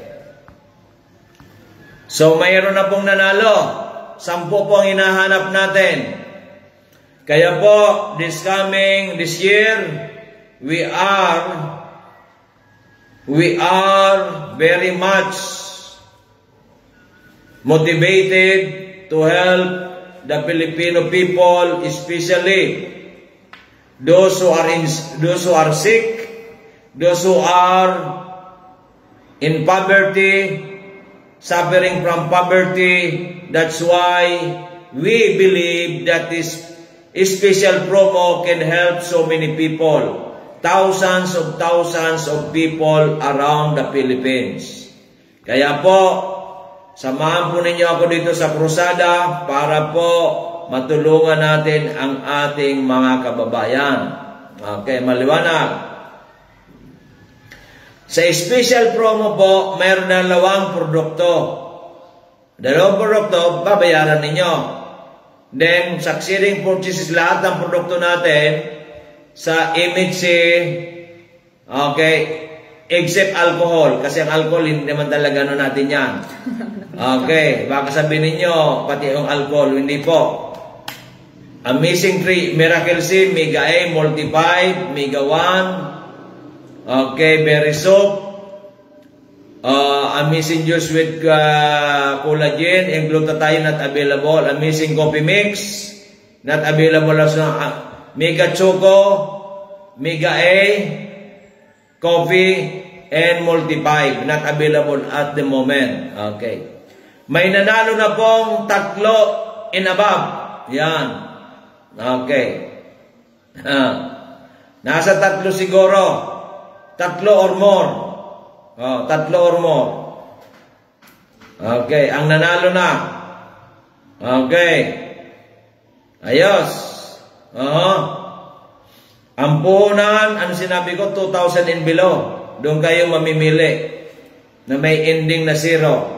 So, mayroon na pong nanalo. Sampo po ang hinahanap natin. Kaya po, this coming, this year, we are, we are very much motivated to help the Filipino people, especially those who are in, those who are sick, those who are in poverty, suffering from poverty. That's why we believe that this special promo can help so many people, thousands of thousands of people around the Philippines. Kaya po, samahan po ninyo ako dito sa krusada para po matulungan natin ang ating mga kababayan. Okay, maliwanag. Sa special promo po, mayroon na dalawang produkto. Dalawang produkto, babayaran ninyo. Then, succeeding purchases, lahat ng produkto natin sa M H C, okay, except alcohol. Kasi ang alcohol, hindi naman talaga ano natin yan. Okay, baka sabihin ninyo, pati yung alcohol, hindi po. Amazing three, Miracle C, Mega A, Multi five, Mega one, okay, Berry Soap, uh, Amazing Juice with uh, collagen and glutathione not available, Amazing Coffee Mix, not available as uh, Mega Choco, Mega A, Coffee, and Multi five, not available at the moment. Okay. May nanalo na pong tatlo in above. Yan. Okay. Uh, nasa tatlo siguro. Tatlo or more. Oh, tatlo or more. Okay. Ang nanalo na. Okay. Ayos. Uh-huh. Ang puhunan, ano sinabi ko, two thousand and below. Doon kayo mamimili na may ending na zero.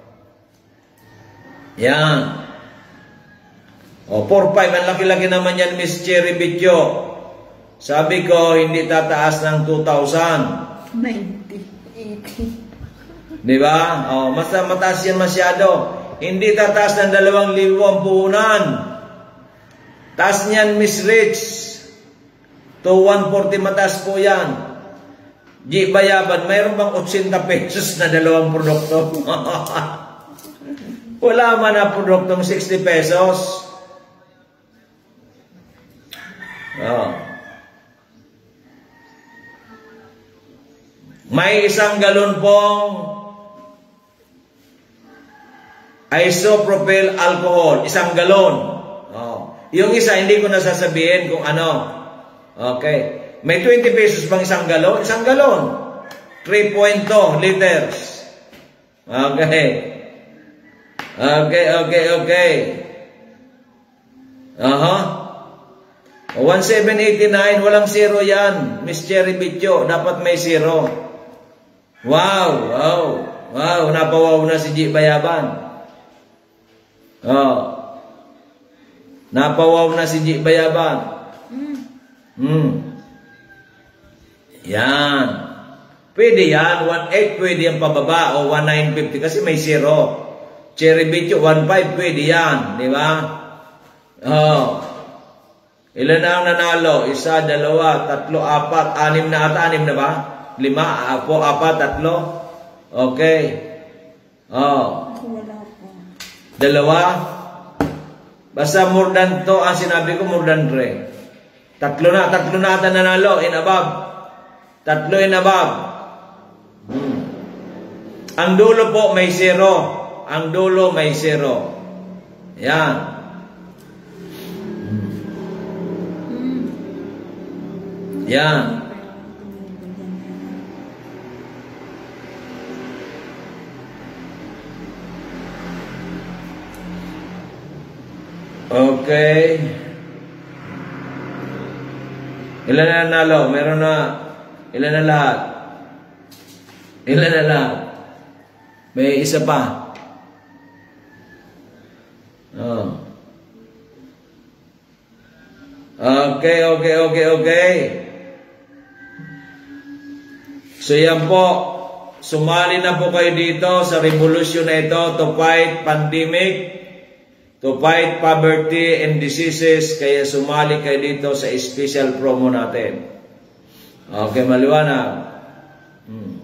Yan. O, four five. Ang laki-laki naman yan, Miss Cherry Bityo. Sabi ko, hindi tataas ng two thousand. ninety, eighty. Diba? O, mas mataas yan masyado. Hindi tataas ng dalawang libo ang puhunan. Taas niyan, Miss Rich. To one forty mataas po yan. G Bayaban, mayroon bang eighty pesos na dalawang produkto? Wala man na produktong sixty pesos. Oh. May isang galon pong isopropyl alcohol. Isang galon. Oh. Yung isa, hindi ko nasasabihin kung ano. Okay. May twenty pesos bang isang galon? Isang galon. three point two liters. Okay. Okay, okay, okay. Aha. one seven eighty-nine, walang zero yan. Miss Cherry Bityo, dapat may zero. Wow, wow. Wow, napawaw na si G Bayaban. Oh. Napawaw na si G Bayaban. Hmm. Yan. Pwede yan. one eight pwede yan pababa o one nine fifty kasi may zero. Cherry Bityo one five pwede yan. Di ba? Oh. Ilan na ang nanalo? Isa, dalawa, tatlo, apat, anim na ata. Anim na ba? Lima, apo, apat, tatlo. Okay. Oh. Wala po. Dalawa. Basta more than to. Ang sinabi ko more than three. Tatlo na, tatlo na ata nanalo in above. Tatlo in above. Hmm. Ang dulo po may zero. Ang dulo may zero. Yan. Yan. Okay. Ilan na nanalo? Meron na. Ilan na lahat? Ilan na lahat? May isa pa. Oh. Okay, okay, okay, okay. So yan po. Sumali na po kayo dito sa revolusyon na ito to fight pandemic, to fight poverty and diseases. Kaya sumali kayo dito sa special promo natin. Okay, maliwanag. Hmm.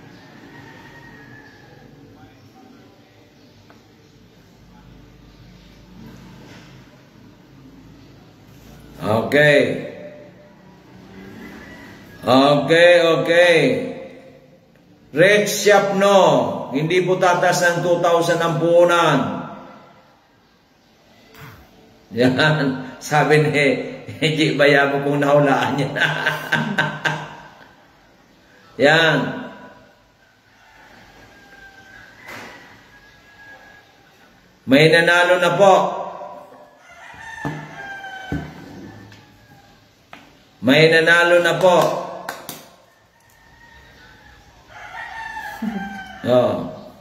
Okay. Okay, okay. Red shop no. Hindi po tatas ng two thousand ang puhunan. Yan. Sabi ni Hindi bayabo kung nahulaan niya. Yan. May nanalo na po. May nanalo na po. Oh.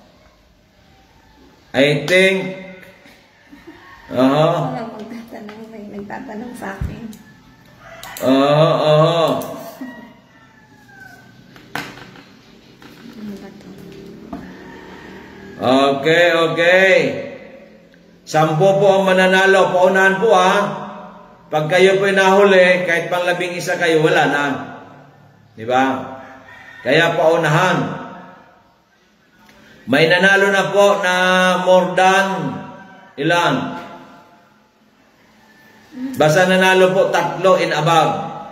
I think Oo. Wala magtatanong, may nagtatanong sa akin. Oo, oo. Okay, okay. Sampo po ang mananalo. Paunahan po ha. Pag kayo po nahuli, kahit pang labing isa kayo, wala na. Diba? Kaya paunahan. May nanalo na po na more than ilan? Basta nanalo po tatlo in above.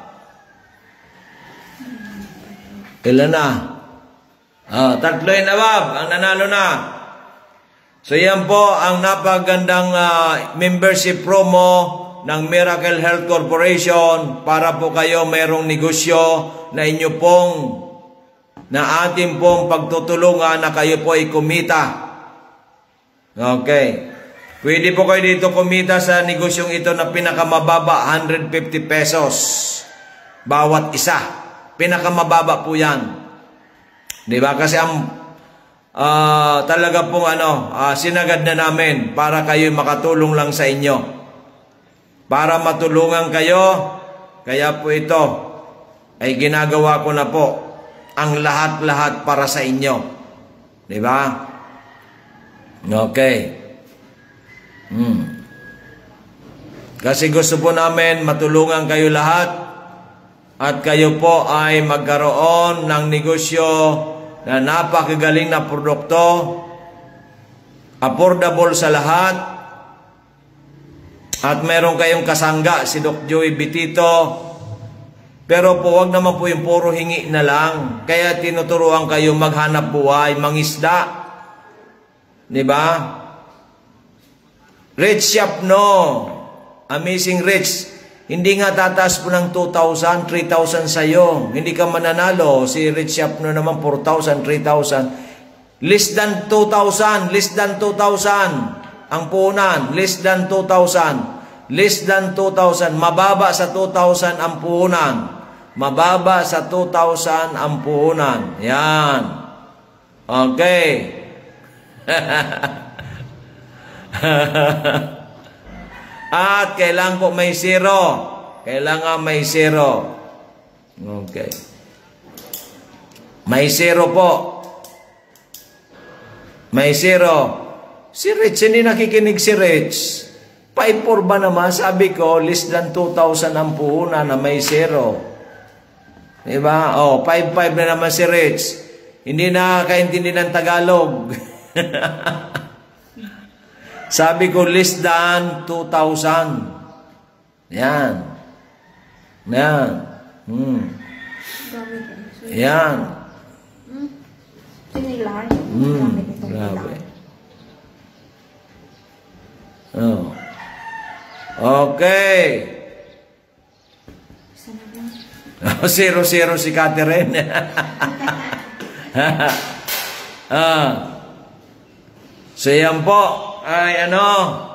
Ilan na? Ah, tatlo in above ang nanalo na. So yan po ang napagandang uh, membership promo ng Miracle Health Corporation para po kayo mayroong negosyo na inyo pong na ating pong pagtutulungan na kayo po ay kumita. Okay. Pwede po kayo dito kumita sa negosyong ito na pinakamababa, one hundred fifty pesos. Bawat isa. Pinakamababa po yan. Diba? Kasi ang uh, talaga pong ano, uh, sinagad na namin para kayo makatulong lang sa inyo. Para matulungan kayo, kaya po ito ay ginagawa ko na po ang lahat-lahat para sa inyo. Diba? Okay. Hmm. Kasi gusto po namin matulungan kayo lahat at kayo po ay magkaroon ng negosyo na napakagaling na produkto, affordable sa lahat, at meron kayong kasangga si Doc Joey Bitito. Pero po wag naman po yung puro hingi na lang. Kaya tinuturuan kayo maghanap buhay, mangisda. Diba? Rich shop no. Amazing rich. Hindi nga tataas po ng two thousand, three thousand sa'yo. Hindi ka mananalo. Si rich shop no naman four thousand, three thousand. Less than two thousand. Less than two thousand. Ang puhunan. Less than two thousand. Less than two thousand. Mababa sa two thousand ang puhunan. Mababa sa two thousand ang puhunan. Yan. Okay. At kailangan po may zero. Kailangan may zero. Okay. May zero po. May zero. Si Rich, hindi nakikinig si Rich. five four ba naman? Sabi ko, less than two thousand ang puhunan na may zero. Diba? Oh, five five na naman si Rich. Hindi nakakaintindi ng Tagalog. Sabi ko, less than two thousand. Yan. Yan. Hmm. Yan. Sinilang. Hmm, Gamit itong grabe. ilang. Oh. Okay. Isa na lang. Zero-zero si Catherine. ah. So yan po ay ano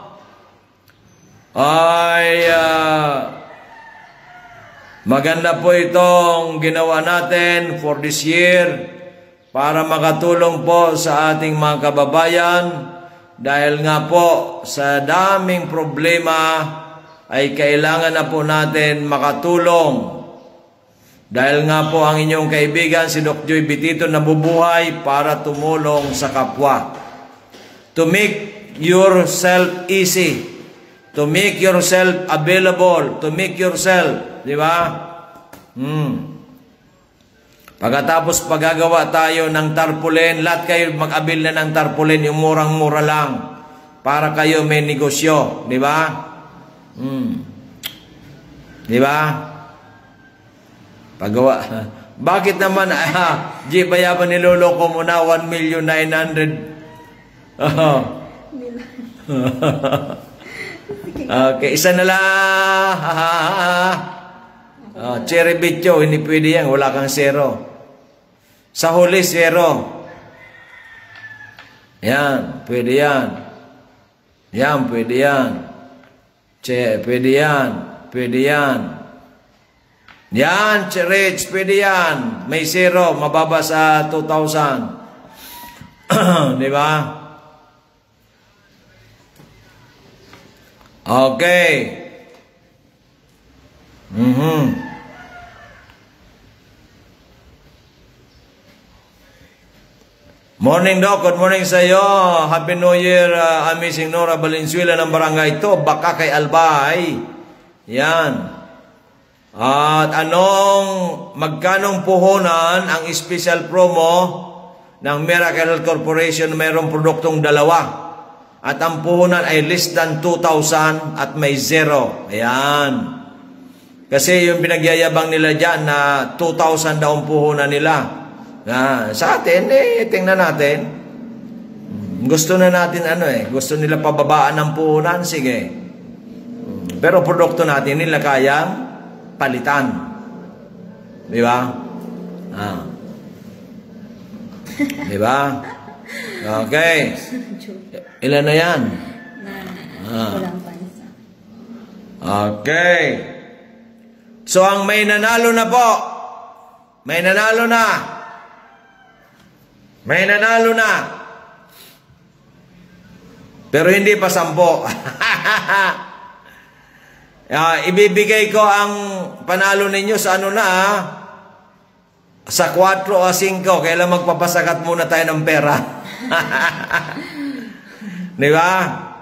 ay uh, maganda po itong ginawa natin for this year para makatulong po sa ating mga kababayan dahil nga po sa daming problema ay kailangan na po natin makatulong. Dahil nga po ang inyong kaibigan si Doc Joy Bitito nabubuhay para tumulong sa kapwa. To make yourself easy. To make yourself available. To make yourself. Di ba? Hmm. Pagkatapos paggagawa tayo ng tarpaulin, lahat kayo mag-abil na ng tarpaulin, yung murang-mura lang. Para kayo may negosyo. Di ba? Hmm. Di ba? Paggawa. Bakit naman, ah, G, bayaban niloloko mo na one million nine hundred. Oh. Okay, isa na lang. Oh, cherry bityo, hindi pwede yan. Wala kang zero. Sa huli, zero. Yan, pwede yan. Yan, pwede yan. Che, pwede yan. Pwede yan. Yan, Rich, pwede yan. May zero, mababa sa two thousand. Di ba? Okay. Mm-hmm. Morning, Doc. Good morning sa iyo. Happy New Year, uh, Amazing Nora Valenzuela ng barangay ito. Baka kay Albay. Yan. At anong magkanong puhunan ang special promo ng Miracle Health Corporation na mayroong produktong dalawa? At ang puhunan ay less than two thousand at may zero. Ayan. Kasi yung pinagyayabang nila dyan na two thousand daw ang puhunan nila. Ah, sa atin, eh, tingnan natin. Gusto na natin ano eh. Gusto nila pababaan ng puhunan. Sige. Pero produkto natin nila kayang palitan. Di ba? Ah. Di ba? Okay. Ilan na yan? Ah. Walang pansa. Okay. So, ang may nanalo na po. May nanalo na. May nanalo na. Pero hindi pa sampo. uh, ibibigay ko ang panalo ninyo sa ano na, ah, sa four o five. Kailan magpapasakat muna tayo ng pera. Di ba?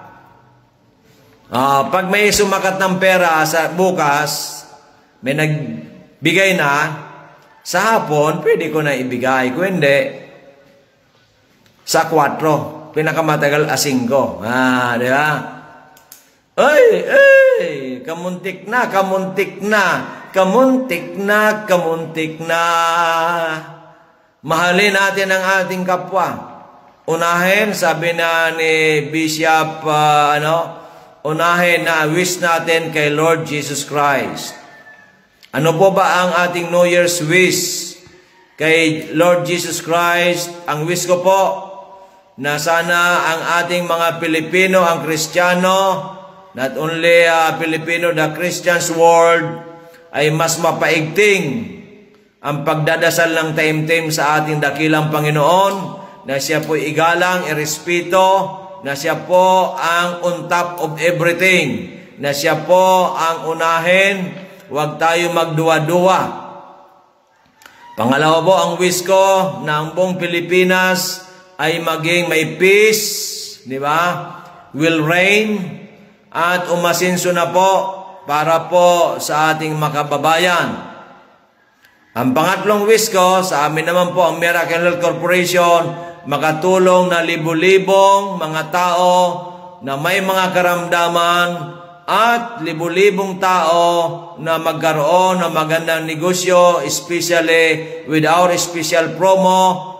Uh, pag may sumakat ng pera sa bukas, may nagbigay na, sa hapon, pwede ko na ibigay. Kung hindi, sa four, pinakamatagal a five. Ah, di ba? Ay, ay, kamuntik na, kamuntik na, kamuntik na, kamuntik na. Mahalin natin ang ating kapwa. Unahin, sabi na ni Bishop, uh, ano, unahin na wish natin kay Lord Jesus Christ. Ano po ba ang ating New Year's wish kay Lord Jesus Christ? Ang wish ko po, na sana ang ating mga Pilipino, ang Kristiyano, not only uh, Filipino, the Christians world, ay mas mapaigting ang pagdadasal ng taimtim sa ating dakilang Panginoon, na siya po igalang, irespeto, na siya po ang on top of everything, na siya po ang unahin, huwag tayo magduwa-duwa. Pangalawa po, ang wish ko na ang buong Pilipinas ay maging may peace, di ba? Will reign at umasinso na po para po sa ating makababayan. Ang pangatlong wish ko, sa amin naman po ang Miracle Health Corporation, makatulong na libu-libong mga tao na may mga karamdaman at libu-libong tao na magkaroon ng magandang negosyo, especially with our special promo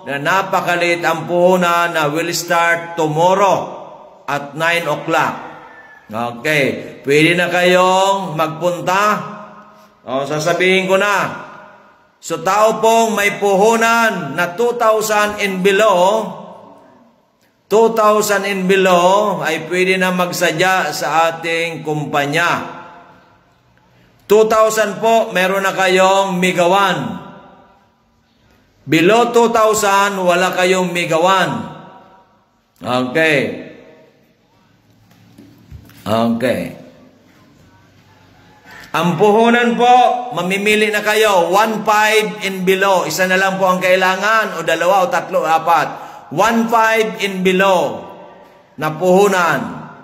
na napakaliit ang puhunan na will start tomorrow at nine o'clock. Okay. Pwede na kayong magpunta. O, sasabihin ko na. So, tao pong may puhunan na two thousand and below, two thousand and below ay pwede na magsadya sa ating kumpanya. two thousand po, meron na kayong megawan. Below two thousand, wala kayong megawan. Okay. Okay. Ang puhunan po, mamimili na kayo, one five and below. Isa na lang po ang kailangan, o dalawa, o tatlo, apat. one five and below na puhunan.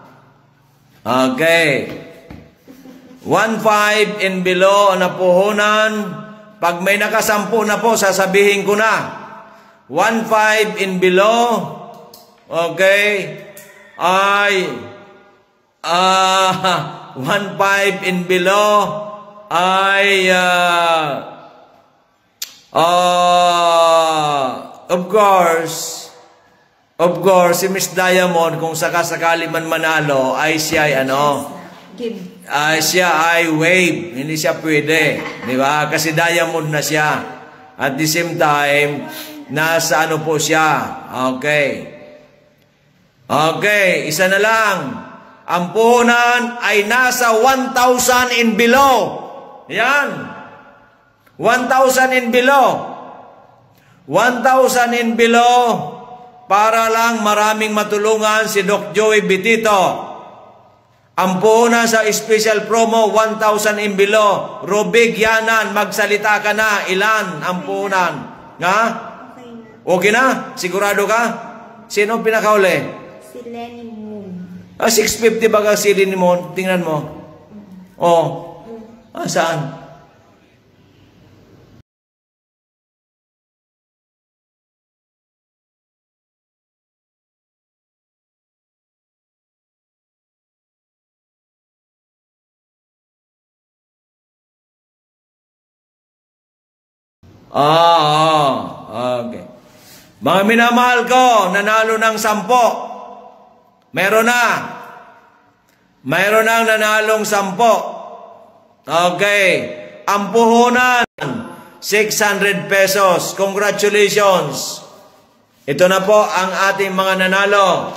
Okay. one five and below na puhunan. Pag may nakasampu na po, sasabihin ko na. one five and below. Okay. Ay, ah, uh, one five and below ay, uh, uh, of course, of course, si Miss Diamond, kung sakasakali man manalo, ay siya ay ano, uh, siya ay wave, hindi siya pwede, di ba? Kasi Diamond na siya. At the same time, nasa ano po siya. Okay. Okay, isa na lang. Ang puhunan ay nasa one thousand and below. Yan. one thousand and below. one thousand and below para lang maraming matulungan si Doc Joey Bitito. Ang puhunan sa special promo, one thousand and below. Robig Yanan, magsalita ka na. Ilan ang puhunan? Nga? Okay na? Sigurado ka? Sino pinakauli? Si Lenny Moon. Ah, six fifty ba ka si Lenny Moon? Tingnan mo. Oh. Ah, saan? Ah, okay. Mga minamahal ko, nanalo ng sampo. Meron na. Meron na nanalong sampo. Okay. Ang puhunan, six hundred pesos. Congratulations. Ito na po ang ating mga nanalo.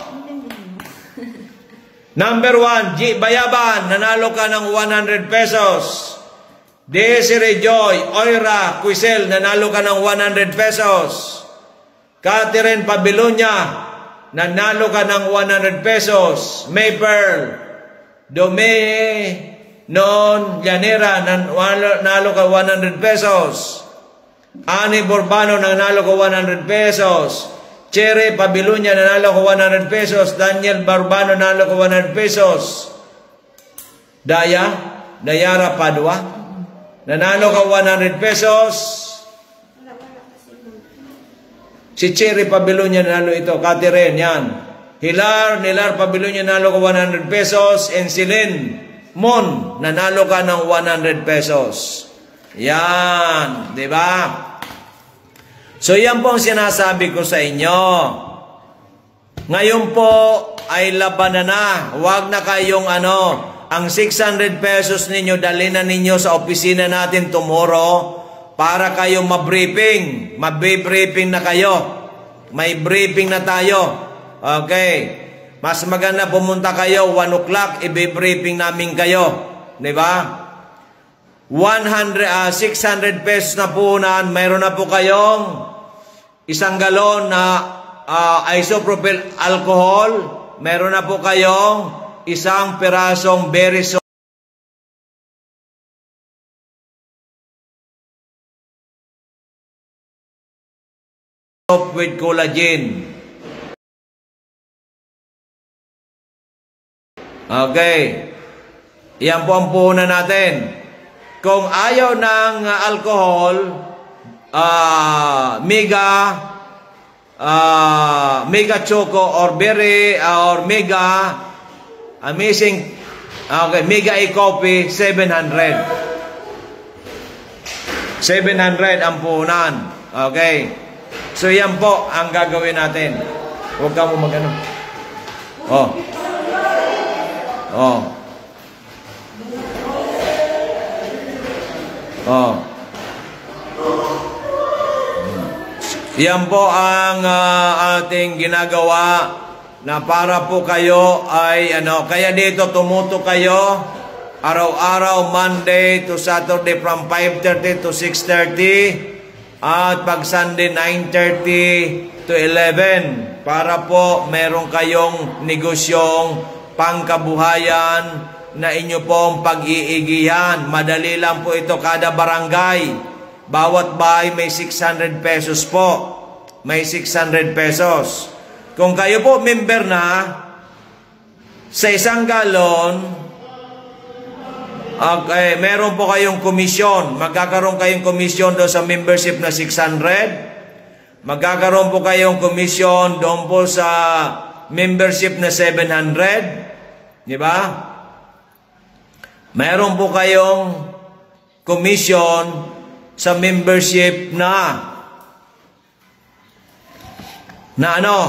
Number one, G. Bayaban, nanalo ka ng one hundred pesos. Desiree Joy, Oira, Quisel, nanalo ka ng one hundred pesos. Catherine Pabilonia, nanalo ka ng one hundred pesos. May Pearl, Dome, Non, Llanera, nanalo ka one hundred pesos. Ani Borbano, nanalo ka one hundred pesos. Cherry Pabilonia, nanalo ka one hundred pesos. Daniel Barbano, nanalo ka one hundred pesos. Daya, Dayara Padua, nanalo ka one hundred pesos. Si Cherry Pabilonia nanalo ito. Catherine, yan. Hilar, Nilar Pabilonia nanalo ka one hundred pesos. And si Lynn Mon, nanalo ka ng one hundred pesos. Yan. Diba? So yan po ang sinasabi ko sa inyo. Ngayon po ay labanan na. Huwag na kayong ano, ang six hundred pesos ninyo, dali na ninyo sa opisina natin tomorrow para kayo mabriefing. Mabriefing na kayo. May briefing na tayo. Okay. Mas maganda pumunta kayo, one o'clock, i-briefing namin kayo. Diba? one hundred, uh, six hundred pesos na puhunan, mayroon na po kayong isang galon na uh, isopropyl alcohol. Mayroon na po kayong isang pirasong berry soap with collagen. Okay. Yan po ang puhunan natin. Kung ayaw ng alcohol, uh, mega, uh, mega choco or berry uh, or mega amazing, okay, mega e-coffee, seven hundred. seven hundred ang puhunan. Okay. So yan po ang gagawin natin. Huwag ka mo mag-ano. Oh. Oh. Oh. Yan po ang uh, ating ginagawa na para po kayo ay ano, kaya dito tumuto kayo araw-araw Monday to Saturday from five thirty to six thirty at pag Sunday nine thirty to eleven para po meron kayong negosyong pangkabuhayan na inyo pong pag-iigihan. Madali lang po ito kada barangay. Bawat bahay may six hundred pesos po. May six hundred pesos. Kung kayo po member na, sa isang galon, okay, meron po kayong komisyon. Magkakaroon kayong komisyon doon sa membership na six hundred. Magkakaroon po kayong komisyon doon po sa membership na seven hundred. Di ba? Meron po kayong komisyon sa membership na na ano?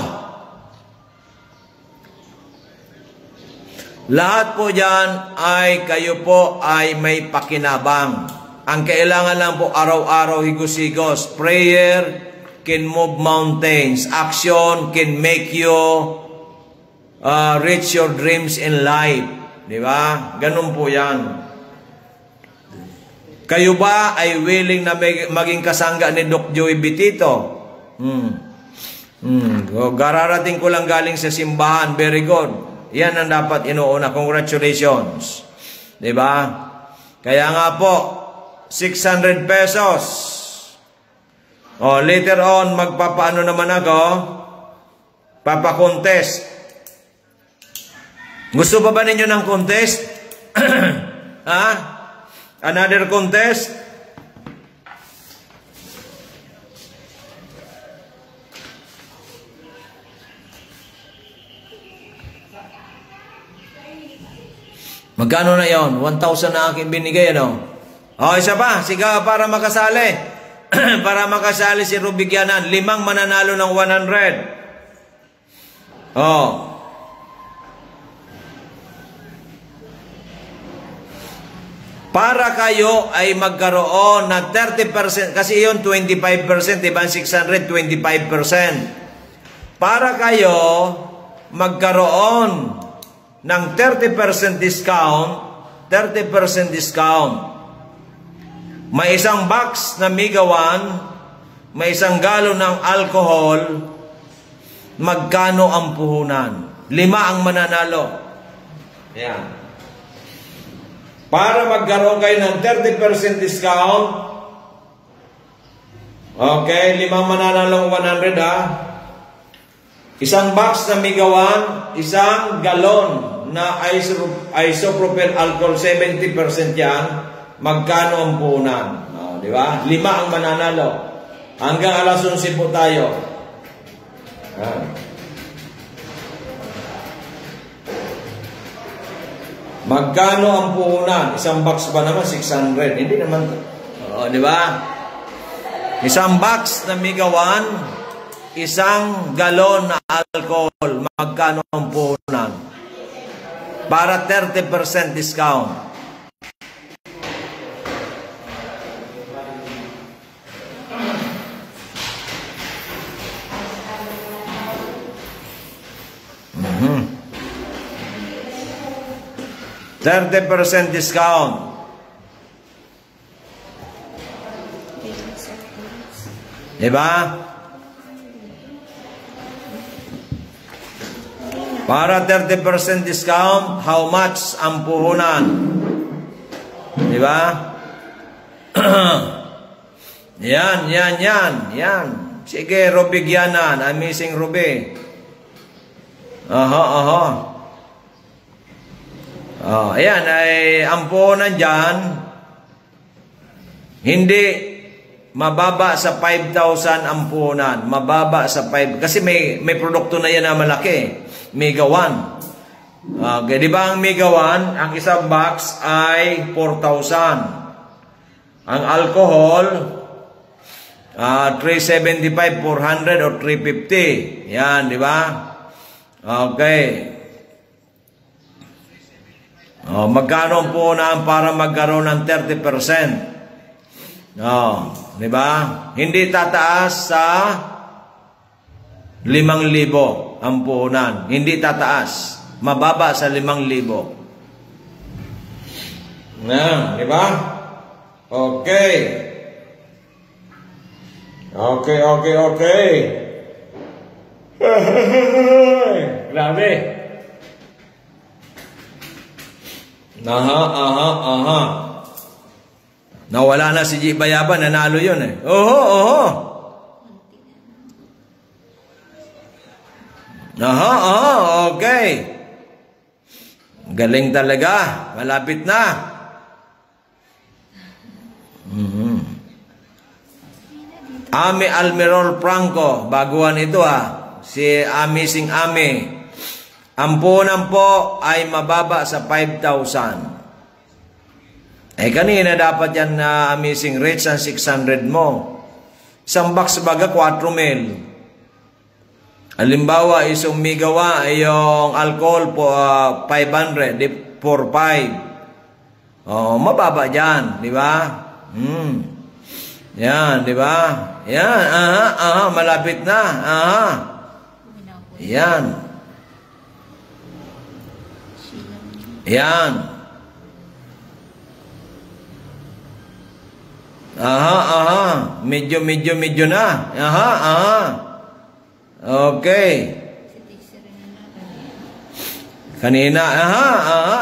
Lahat po dyan ay kayo po ay may pakinabang. Ang kailangan lang po araw-araw higos-higos. Prayer can move mountains. Action can make you uh, reach your dreams in life. Di ba? Ganun po yan. Kayo ba ay willing na maging kasangga ni Doc Joey Bitito? Hmm. Hmm. Gararating ko lang galing sa simbahan. Very good. Yan ang dapat inuuna. Congratulations. Diba? Kaya nga po, six hundred pesos. O, later on, magpapaano naman ako? Papakontest. Gusto pa ba ninyo ng contest? Ha? Another contest? Magkano na yon? one thousand na aking binigay, ano? O, isa pa. Siga para makasali. Para makasali si Rubigyanan. Limang mananalo ng one hundred. O. Para kayo ay magkaroon ng thirty percent. Kasi yun, twenty-five percent. Diba? six hundred, twenty-five percent. Para kayo magkaroon ng thirty percent discount, thirty percent discount. May isang box na Migawan, may isang galon ng alcohol, magkano ang puhunan? Lima ang mananalo. Yan. Para magkaroon kayo ng thirty percent discount, okay, limang mananalong one hundred ha. Isang box na Migawan, isang galon na isopropyl alcohol, seventy percent yan, magkano ang puhunan? Oh, di ba? Lima ang mananalo. Hanggang alas onse po tayo. Ah. Magkano ang puhunan? Isang box ba naman? six hundred. Hindi naman. Oo, di ba? Isang box na Migawan, isang galon na alcohol. Magkano ang puhunan? Para thirty percent discount. Mm-hmm. thirty percent discount. Diba? Para thirty percent discount, how much ang puhunan? Diba? Yan, yan, yan, yan. Sige, Rubigyanan. Amazing Ruby. Aha, aha. Oh, ayan, ay ang puhunan dyan, hindi mababa sa five thousand ang puhunan. Mababa sa five, kasi may, may produkto na yan na malaki. Migawan. Okay, di ba ang Migawan, ang isang box ay four thousand. Ang alcohol, uh, three seventy-five, four hundred, or three fifty. Yan, di ba? Okay. Oh, magkano po na para magkaroon ng thirty percent? Oh, di ba? Hindi tataas sa limang libo ang puhunan. Hindi tataas. Mababa sa limang libo. Yan, di ba? Okay. Okay, okay, okay. Grabe. Aha, aha, aha. Nawala na si G. Bayaban, nanalo yun eh. Oho, oho. Aha, aha, okay. Galing talaga. Malapit na. Mm-hmm. Ami Almirol Franco, baguhan ito ah. Si Amazing Ami. Ang puhunan po ay mababa sa five thousand. Eh kanina dapat yan na uh, Amazing Rates ang six hundred mo. Isang box baga four mil. Halimbawa isang migawa ay yung alcohol po uh, five hundred, di four five. Oh, mababa diyan, di ba? Hmm. Yan, di ba? Yan, aha, aha, malapit na. Aha. Yan. Yan. Aha, aha. Medyo, medyo, medyo na. Aha, aha. Okay. Kanina, aha, aha.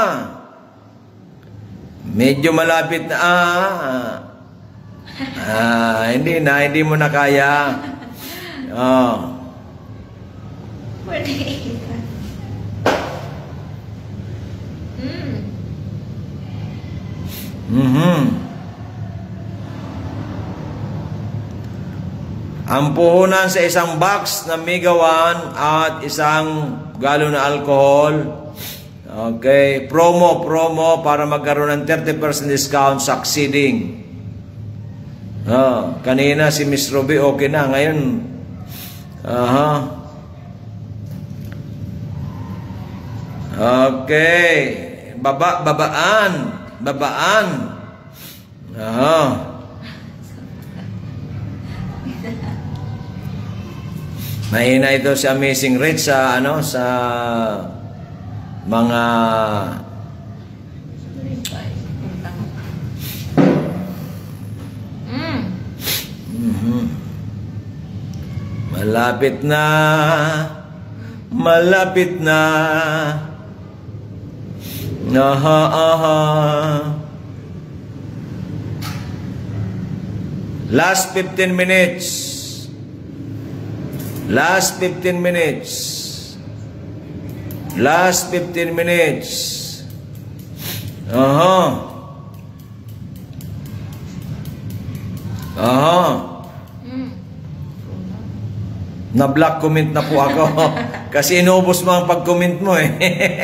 Medyo malapit na. Ah, ah, hindi na, hindi mo na kaya. Oh. Mm-hmm. Ang puhunan sa isang box na megawan at isang galon na alcohol. Okay, promo, promo para magkaroon ng thirty percent discount succeeding. Oh, kanina si Miss Ruby okay na, ngayon aha. Okay, baba, babaan. Babaan. Oo. Mahina ito si Amazing Rate sa ano sa mga mm-hmm. Malapit na. Malapit na. Aha, aha. Last fifteen minutes. Last fifteen minutes. Last fifteen minutes. Aha. Aha. Na-block comment na po ako. Kasi inubos mo ang pag-comment mo eh.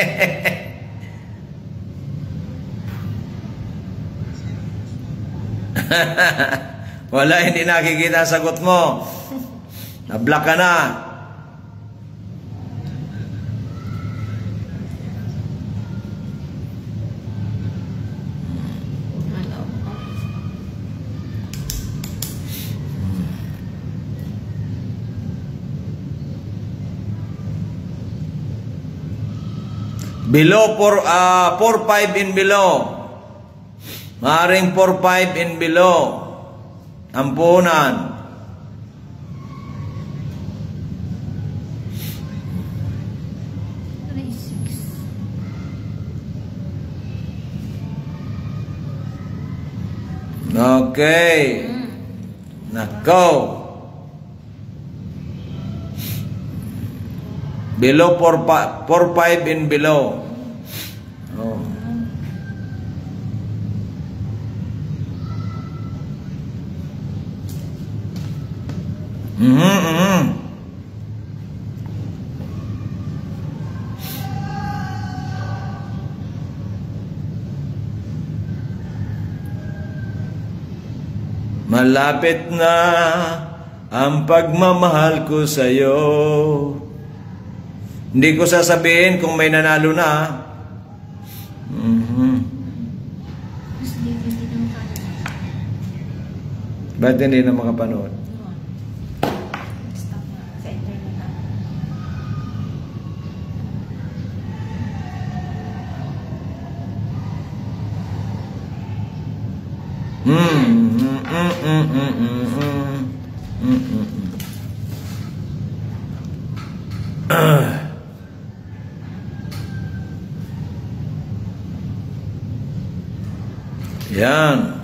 Wala, hindi nakikita ang sagot mo. Na-block ka na. Below four, uh, four five in below. Maaring four five in below. Ang puhunan. Okay. Nako. Below four five in below. Oh. Mm-hmm, mm-hmm. Malapit na ang pagmamahal ko sa'yo. Hindi ko sasabihin kung may nanalo na. Mm-hmm. Ba't hindi na makapanood? Sa internet na. Mm, mm, mm, mm, mm, mm, mm, mm, mm. Yan.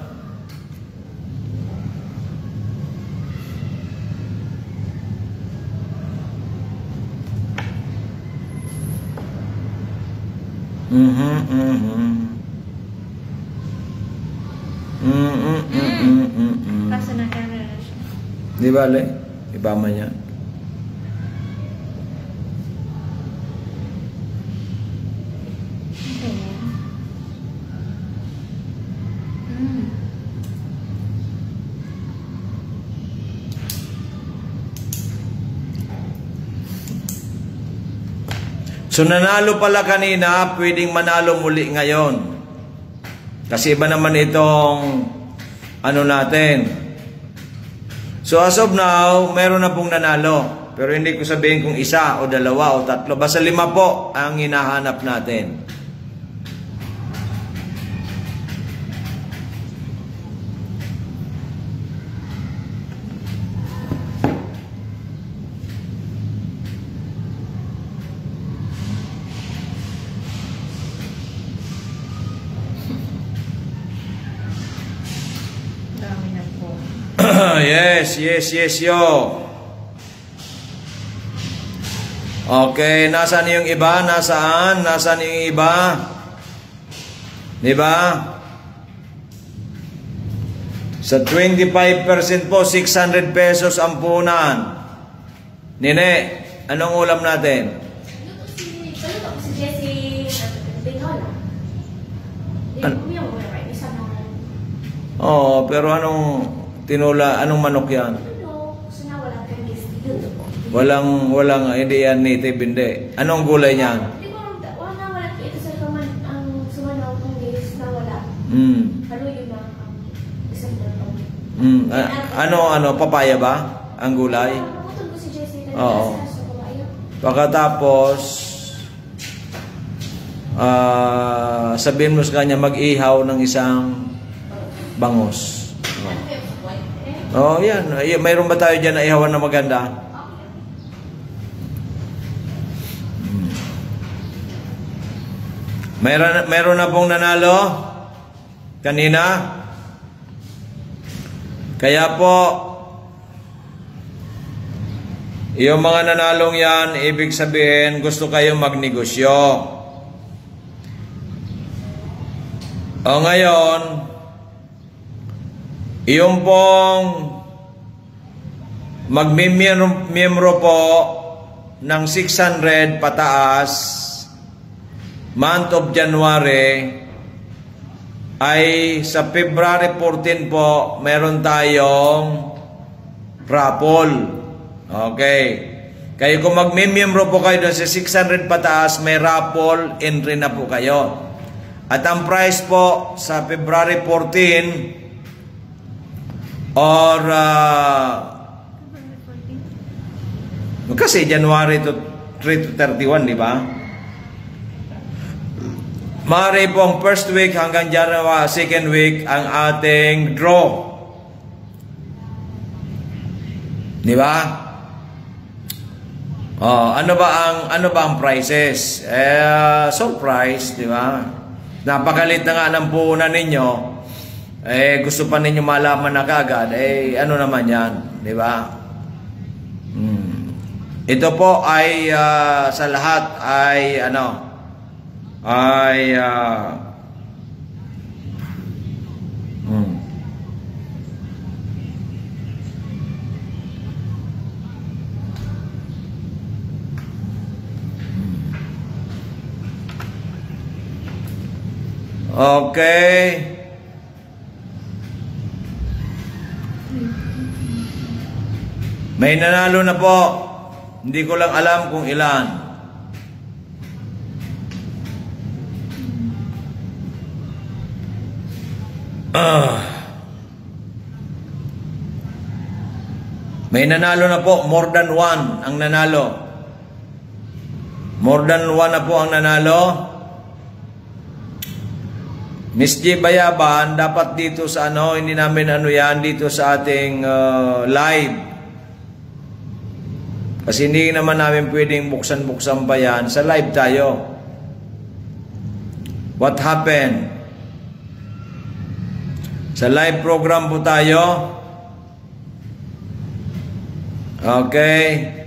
Mhm, mhm. Mm, mm, mm, mm, mm, mm. Kaso nagkaroon na siya. Di ba, Le? Iba man yan. Okay. Mm. So nanalo pala kanina, pwedeng manalo muli ngayon. Kasi iba naman itong ano natin. So as of now, meron na pong nanalo. Pero hindi ko sabihin kung isa o dalawa o tatlo. Basta lima po ang hinahanap natin. Dami na po. Yes, yes, yes, yo. Okay, nasaan yung iba? Nasaan? Nasaan yung iba? Di ba? Sa twenty-five percent po, six hundred pesos ang punan. Nene, anong ulam natin? Luto si, paluto ko si Jessie Binola. Hindi An- ko yung ulam ay isa ng Oo, pero anong tinula, anong manok yan? ano, gusto na wala kang guest. Luto ko. Walang, walang, hindi yan native, hindi. Anong gulay niyan? Hindi ko, wala na wala ito sa kaman ang sumanaw kong guest na wala. Hmm. Haluyo na ang isang dalawang. Hmm. A- ano, ano, papaya ba? Ang gulay? Pagkutol ko si Jessie na Oo. nasa sa kawayo. Pagkatapos, ah, sabihin mo sa kanya mag-ihaw ng isang bangos. Oh, yan. Ay, mayroon ba tayo dyan na ihawan na maganda? Hmm. Mayroon, mayroon na pong nanalo kanina. Kaya po, yung mga nanalong yan, ibig sabihin, gusto kayong magnegosyo. O ngayon, yung pong magmimiyembro po ng six hundred pataas, month of January, ay sa February fourteen po, meron tayong raffle. Okay. Kayo kung magmimiyembro po kayo doon sa six hundred pataas, may raffle, entry na po kayo. At ang price po sa February fourteen or uh, kasi January to three to thirty-one, di ba? Maaari pong first week hanggang January second week ang ating draw. Di ba? Oh, ano ba ang ano ba ang prices? Eh, surprise, di ba? Napakalit na nga ng puhunan ninyo. Eh, gusto pa ninyo malaman na kaagad. Eh, ano naman yan, di ba? Hmm. Ito po ay uh, sa lahat ay ano ay uh, hmm. Okay. May nanalo na po. Hindi ko lang alam kung ilan. Ah. May nanalo na po. More than one ang nanalo. More than one na po ang nanalo. Miss J Bayaban, dapat dito sa ano, hindi namin ano yan, dito sa ating uh, live. Kasi hindi naman namin pwedeng buksan-buksan pa yan. Sa live tayo. What happened? Sa live program po tayo. Okay.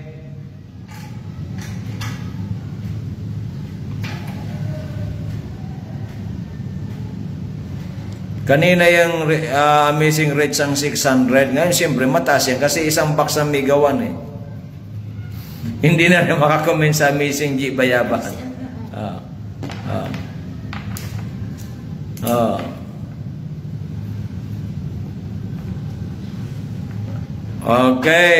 Kanina yung uh, amazing rates ang six hundred. Ngayon siyempre mataas yan kasi isang box ang migawan eh. Hindi na rin makakomment sa amazing G Bayaban. Ah. Ah. Ah. Okay.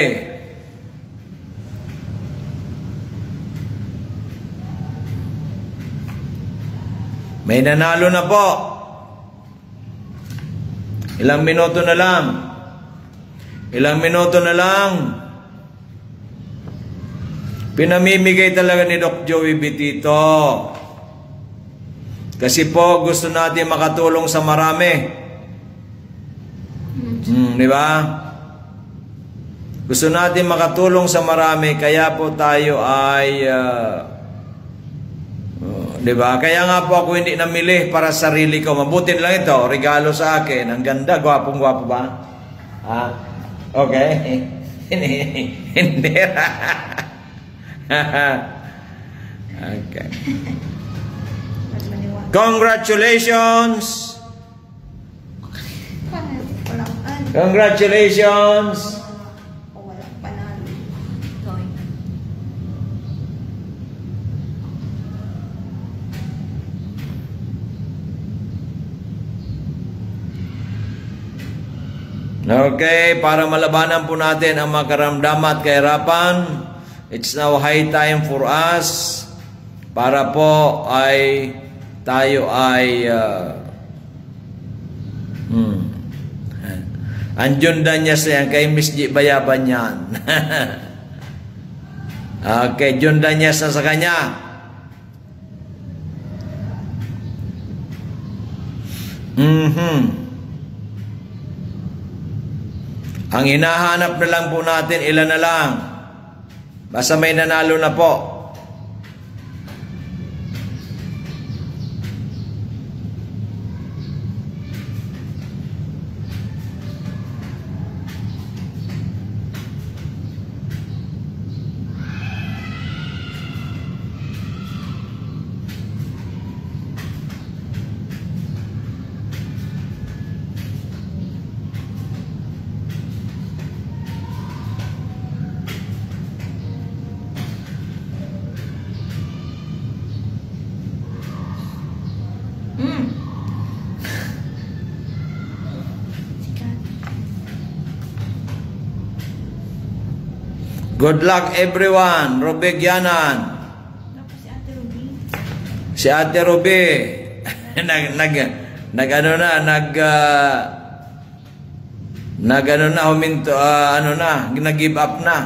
May nanalo na po. Ilang minuto na lang. Ilang minuto na lang. Pinamimigay talaga ni Doc Joey Bitito. Kasi po gusto natin makatulong sa marami. Hmm, di ba? Gusto natin makatulong sa marami, kaya po tayo ay uh, uh, di ba? Kaya nga po ako hindi namili para sa sarili ko. Mabuti lang ito, regalo sa akin. Ang ganda, gwapong-gwapo ba? Ah, okay. Hindi. Okay. Congratulations! Congratulations! Okay, para malabanan po natin ang mga karamdaman at kahirapan, it's now high time for us para po ay tayo ay uh, hmm, andiyon dan niya siya kay Miss G Bayaban yan. Okay, John dan niya sa kanya. Mhm. Ang hinahanap na lang po natin, ilan na lang. Basta may nanalo na po. Good luck everyone. Robeg Yanan. Si Ate Ruby. nag nag nag ano na nag uh, nag ano na huminto uh, ano na nag-give up na.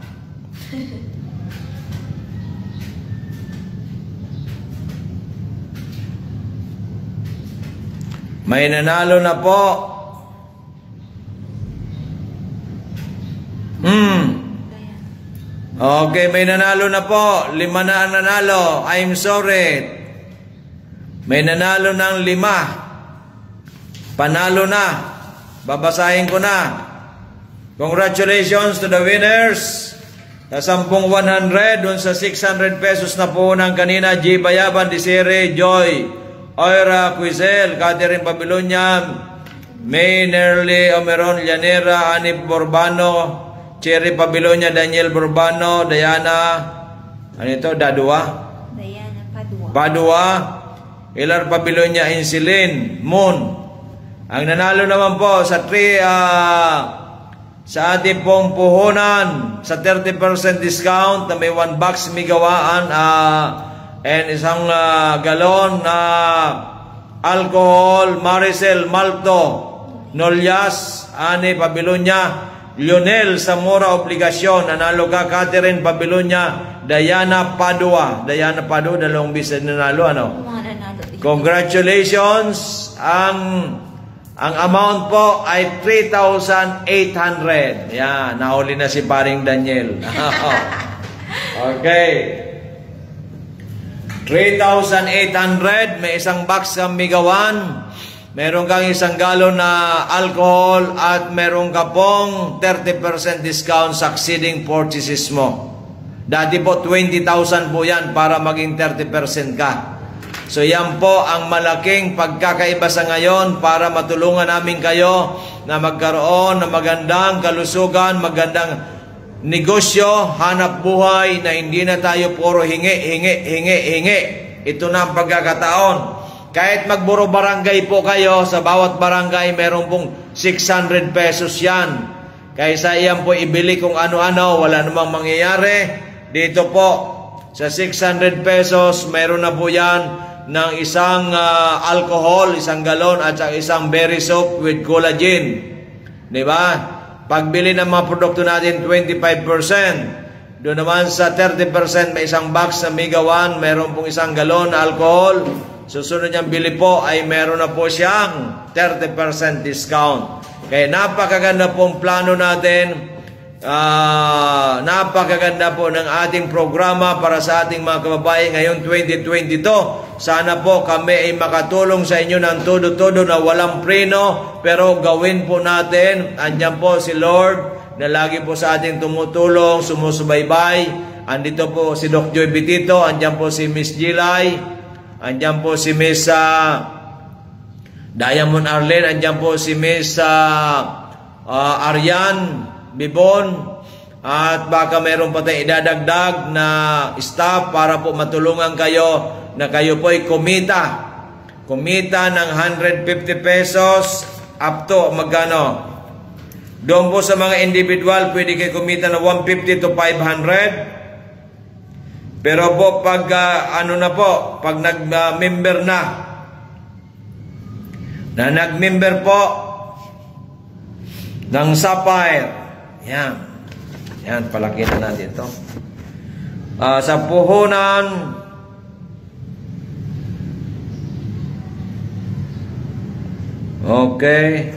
May nanalo na po. Hmm. Okay, may nanalo na po. Lima na ang nanalo. I'm sorry. May nanalo ng lima. Panalo na. Babasahin ko na. Congratulations to the winners. Sa sampung one hundred, dun sa six hundred pesos na po ng kanina, G Bayaban, Desiree, Joy, Oira, Quisel, Catherine Babilonia, May, Nerly, Omeron, Llanera, Anip Borbano, Cherry Babilonia, Daniel Borbano, Diana, ano ito, Dadua? Diana Padua. Padua, Ilar Babilonia, Insilin, Moon. Ang nanalo naman po sa three, uh, sa ating pong puhunan sa thirty percent discount na may one box migawaan uh, and isang uh, galon na alcohol, Maricel, Malto, Nolyas, Ani, Babilonia, Lionel, Zamora, Obligasyon, nanalo ka, Catherine, Babilonia, Diana Padua, Diana Padua, dalawang bisa nanalo, ano? Congratulations! Ang ang amount po ay three thousand eight hundred. Yan, nahuli na si paring Daniel. Okay. three thousand eight hundred, may isang box kang migawan, meron kang isang galon na alcohol, at meron ka pong thirty percent discount sa exceeding purchases mo. Dati po twenty thousand po yan para maging thirty percent ka. So yan po ang malaking pagkakaiba sa ngayon para matulungan namin kayo na magkaroon ng magandang kalusugan, magandang negosyo, hanap buhay na hindi na tayo puro hingi, hingi, hingi, hingi. Ito na ang pagkakataon. Kahit magburo barangay po kayo, sa bawat barangay meron pong six hundred pesos yan. Kaysa iyan po ibili kung ano-ano, wala namang mangyayari. Dito po, sa six hundred pesos, meron na po yan ng isang uh, alcohol, isang galon, at isang berry soap with collagen. Diba? Pagbili ng mga produkto natin, twenty-five percent. Doon naman sa thirty percent, may isang box na Mega One, meron pong isang galon na alcohol. Susunod niyang bili po ay meron na po siyang thirty percent discount. Kaya napakaganda pong plano natin. Uh, napakaganda po ng ating programa para sa ating mga kababayan ngayong twenty twenty-two. Sana po kami ay makatulong sa inyo ng todo-todo na walang preno, pero gawin po natin. Andyan po si Lord na lagi po sa ating tumutulong, sumusubaybay. Andito po si Doc Joy Bitito, andyan po si Miss Gilay, andyan po si Miss uh, Diamond Arlene, andyan po si Miss uh, uh, Arian Bibon, at baka mayroon pa tayong idadagdag na staff para po matulungan kayo na kayo po ay kumita. Kumita ng one hundred fifty pesos up to magkano? Doon po sa mga individual, pwede kayo kumita ng one fifty to five hundred. Pero po pag uh, ano na po, pag nag-member uh, na, na nag-member po ng Sapphire, yan. Yan, palakihan natin ito. Uh, sa puhunan, okay.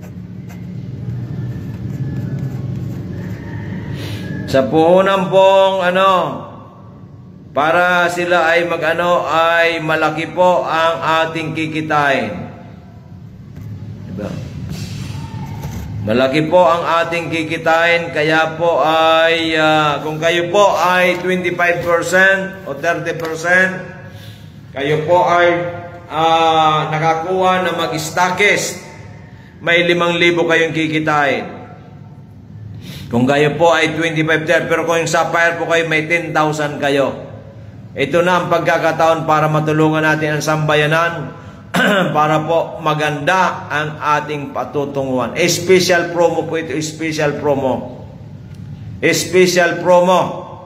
Sa puhunan pong ano, para sila ay mag-ano, ay malaki po ang ating kikitain. Diba? Malaki po ang ating kikitain, kaya po ay, uh, kung kayo po ay twenty-five percent o thirty percent, kayo po ay uh, nakakuha na mag-stackist, may limang libo kayong kikitain. Kung kayo po ay twenty-five percent, pero kung yung Sapphire po kayo, may ten thousand kayo. Ito na ang pagkakataon para matulungan natin ang sambayanan, para po maganda ang ating patutunguhan. A special promo po ito, special promo. A special promo.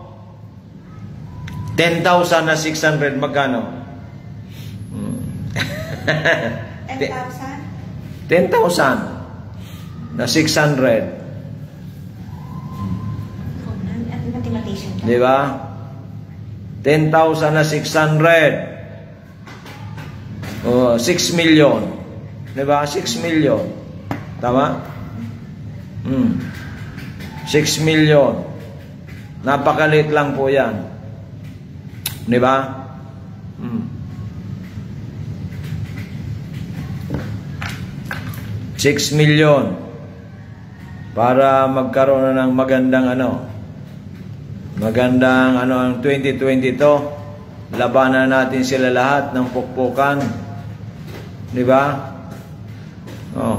ten thousand na six hundred, magkano? ten thousand? ten thousand na six hundred. Mathematician. Di ba? ten thousand na six hundred. Oh, six million. Diba? six million. Tama? Hmm. six million. Napakalit lang po yan. Diba? Hmm. six million. Para magkaroon na ng magandang ano. Magandang ano ang twenty twenty-two. Labanan natin sila lahat ng pukpukan. Di ba? Oh.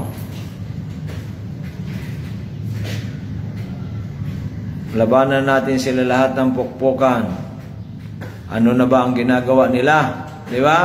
Labanan natin sila lahat ng pukpukan. Ano na ba ang ginagawa nila? Di ba?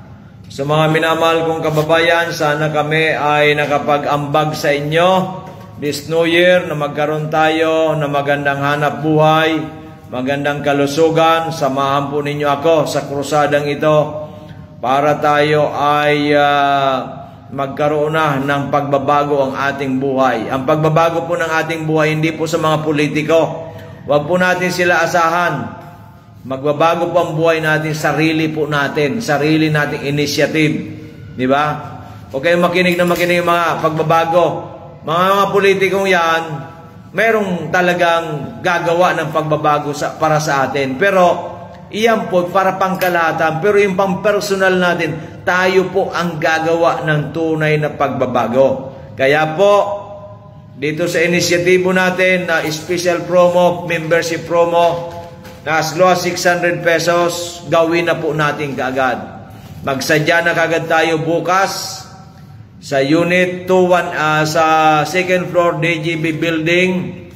Sa mga minamahal kong kababayan, sana kami ay nakapag-ambag sa inyo this New Year na magkaroon tayo na magandang hanap buhay, magandang kalusugan. Samahan po ninyo ako sa krusadang ito para tayo ay uh, magkaroon na ng pagbabago ang ating buhay. Ang pagbabago po ng ating buhay hindi po sa mga politiko. Huwag po natin sila asahan. Magbabago po ang buhay natin, sarili po natin, sarili nating initiative. Di ba? Huwag kayong makinig na makinig mga pagbabago. Mga mga politikong yan, merong talagang gagawa ng pagbabago sa, para sa atin. Pero, iyan po para pangkalahatan. Pero yung pang-personal natin, tayo po ang gagawa ng tunay na pagbabago. Kaya po, dito sa inisyatibo natin na special promo, membership promo, na as low as six hundred pesos, gawin na po natin kaagad. Magsadya na kaagad tayo bukas sa Unit two one, uh, sa second floor D G B Building,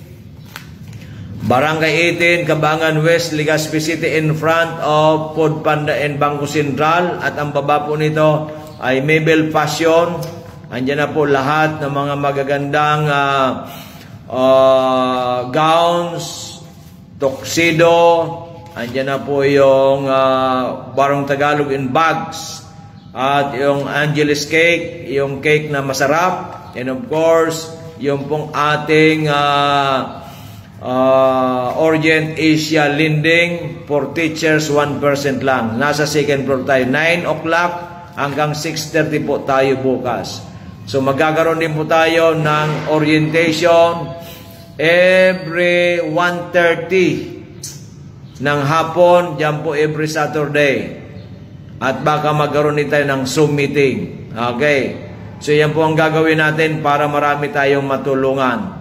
Barangay eighteen, Cabangan West, Legazpi City, in front of Food Panda and Bangko Sentral. At ang baba po nito ay Mabel Fashion. Andiyan na po lahat ng mga magagandang uh, uh, gowns, tuxedo, andyan na po yung uh, Barong Tagalog in bags, at yung Angeles cake, yung cake na masarap, and of course, yung pong ating uh, uh, Orient Asia Lending for teachers, one percent lang. Nasa second floor tayo, nine o'clock hanggang six thirty po tayo bukas. So magkakaroon din po tayo ng orientation every one thirty ng hapon, dyan po every Saturday. At baka magkaroon din tayo ng Zoom meeting. Okay. So yan po ang gagawin natin para marami tayong matulungan.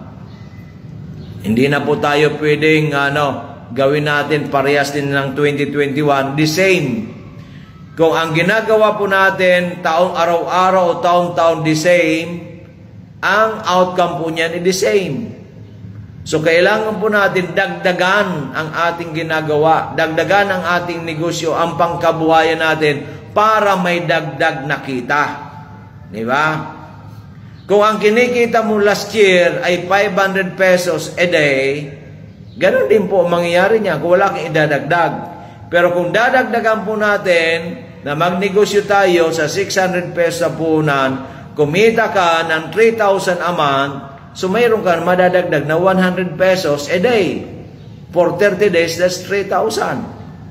Hindi na po tayo pwedeng ano, gawin natin parehas din ng twenty twenty-one. The same. Kung ang ginagawa po natin taong araw-araw o taong-taon the same, ang outcome po niyan ay the same. So, kailangan po natin dagdagan ang ating ginagawa, dagdagan ang ating negosyo, ang pangkabuhayan natin para may dagdag na kita. Di ba? Kung ang kinikita mo last year ay five hundred pesos a day, ganun din po ang mangyayari niya kung wala kang idadagdag. Pero kung dadagdagan po natin na magnegosyo tayo sa six hundred pesos sa puhunan, kumita ka ng three thousand a month, so mayroon ka madadagdag na one hundred pesos a day. For thirty days, that's three thousand.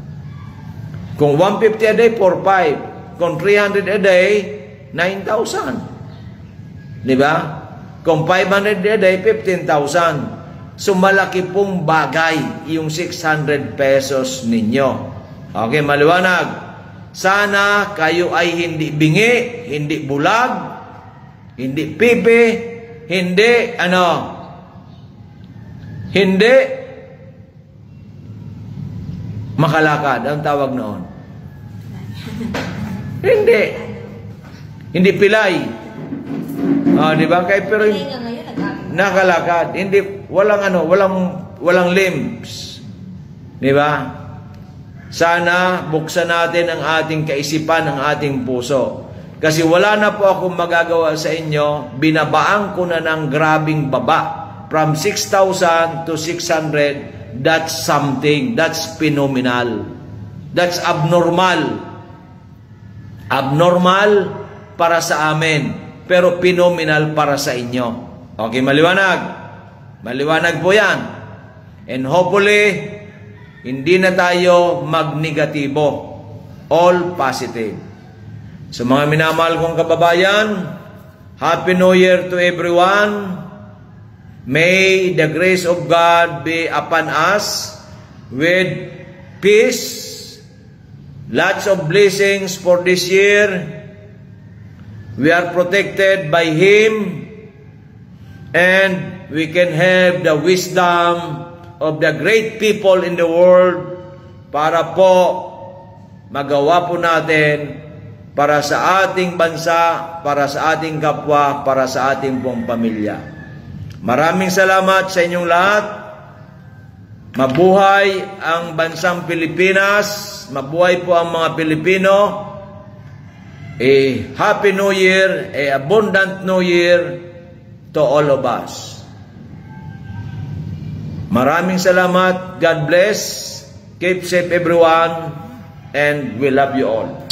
Kung one hundred fifty a day, four five. Kung three hundred a day, nine thousand. Di ba? Kung five hundred a day, fifteen thousand. So malaki pong bagay yung six hundred pesos ninyo. Okay, maliwanag. Sana kayo ay hindi bingi, hindi bulag, hindi pipi, hindi, ano, hindi makalakad. Ang tawag noon. Hindi. Hindi pilay. Oh, di ba? Kaya pero nakalakad. Hindi, walang ano, walang, walang limbs. Di ba? Sana buksan natin ang ating kaisipan, ang ating puso. Kasi wala na po akong magagawa sa inyo, binabaan ko na ng grabing baba. From six thousand to six hundred, that's something. That's phenomenal. That's abnormal. Abnormal para sa amin, pero phenomenal para sa inyo. Okay, maliwanag? Maliwanag po yan. And hopefully, hindi na tayo mag-negatibo. All positive. So mga minamahal kong kababayan, Happy New Year to everyone. May the grace of God be upon us with peace, lots of blessings for this year. We are protected by Him, and we can have the wisdom of the great people in the world para po magawa po natin para sa ating bansa, para sa ating kapwa, para sa ating pong pamilya. Maraming salamat sa inyong lahat. Mabuhay ang bansang Pilipinas. Mabuhay po ang mga Pilipino. A Happy New Year, a abundant New Year to all of us. Maraming salamat. God bless. Keep safe everyone. And we love you all.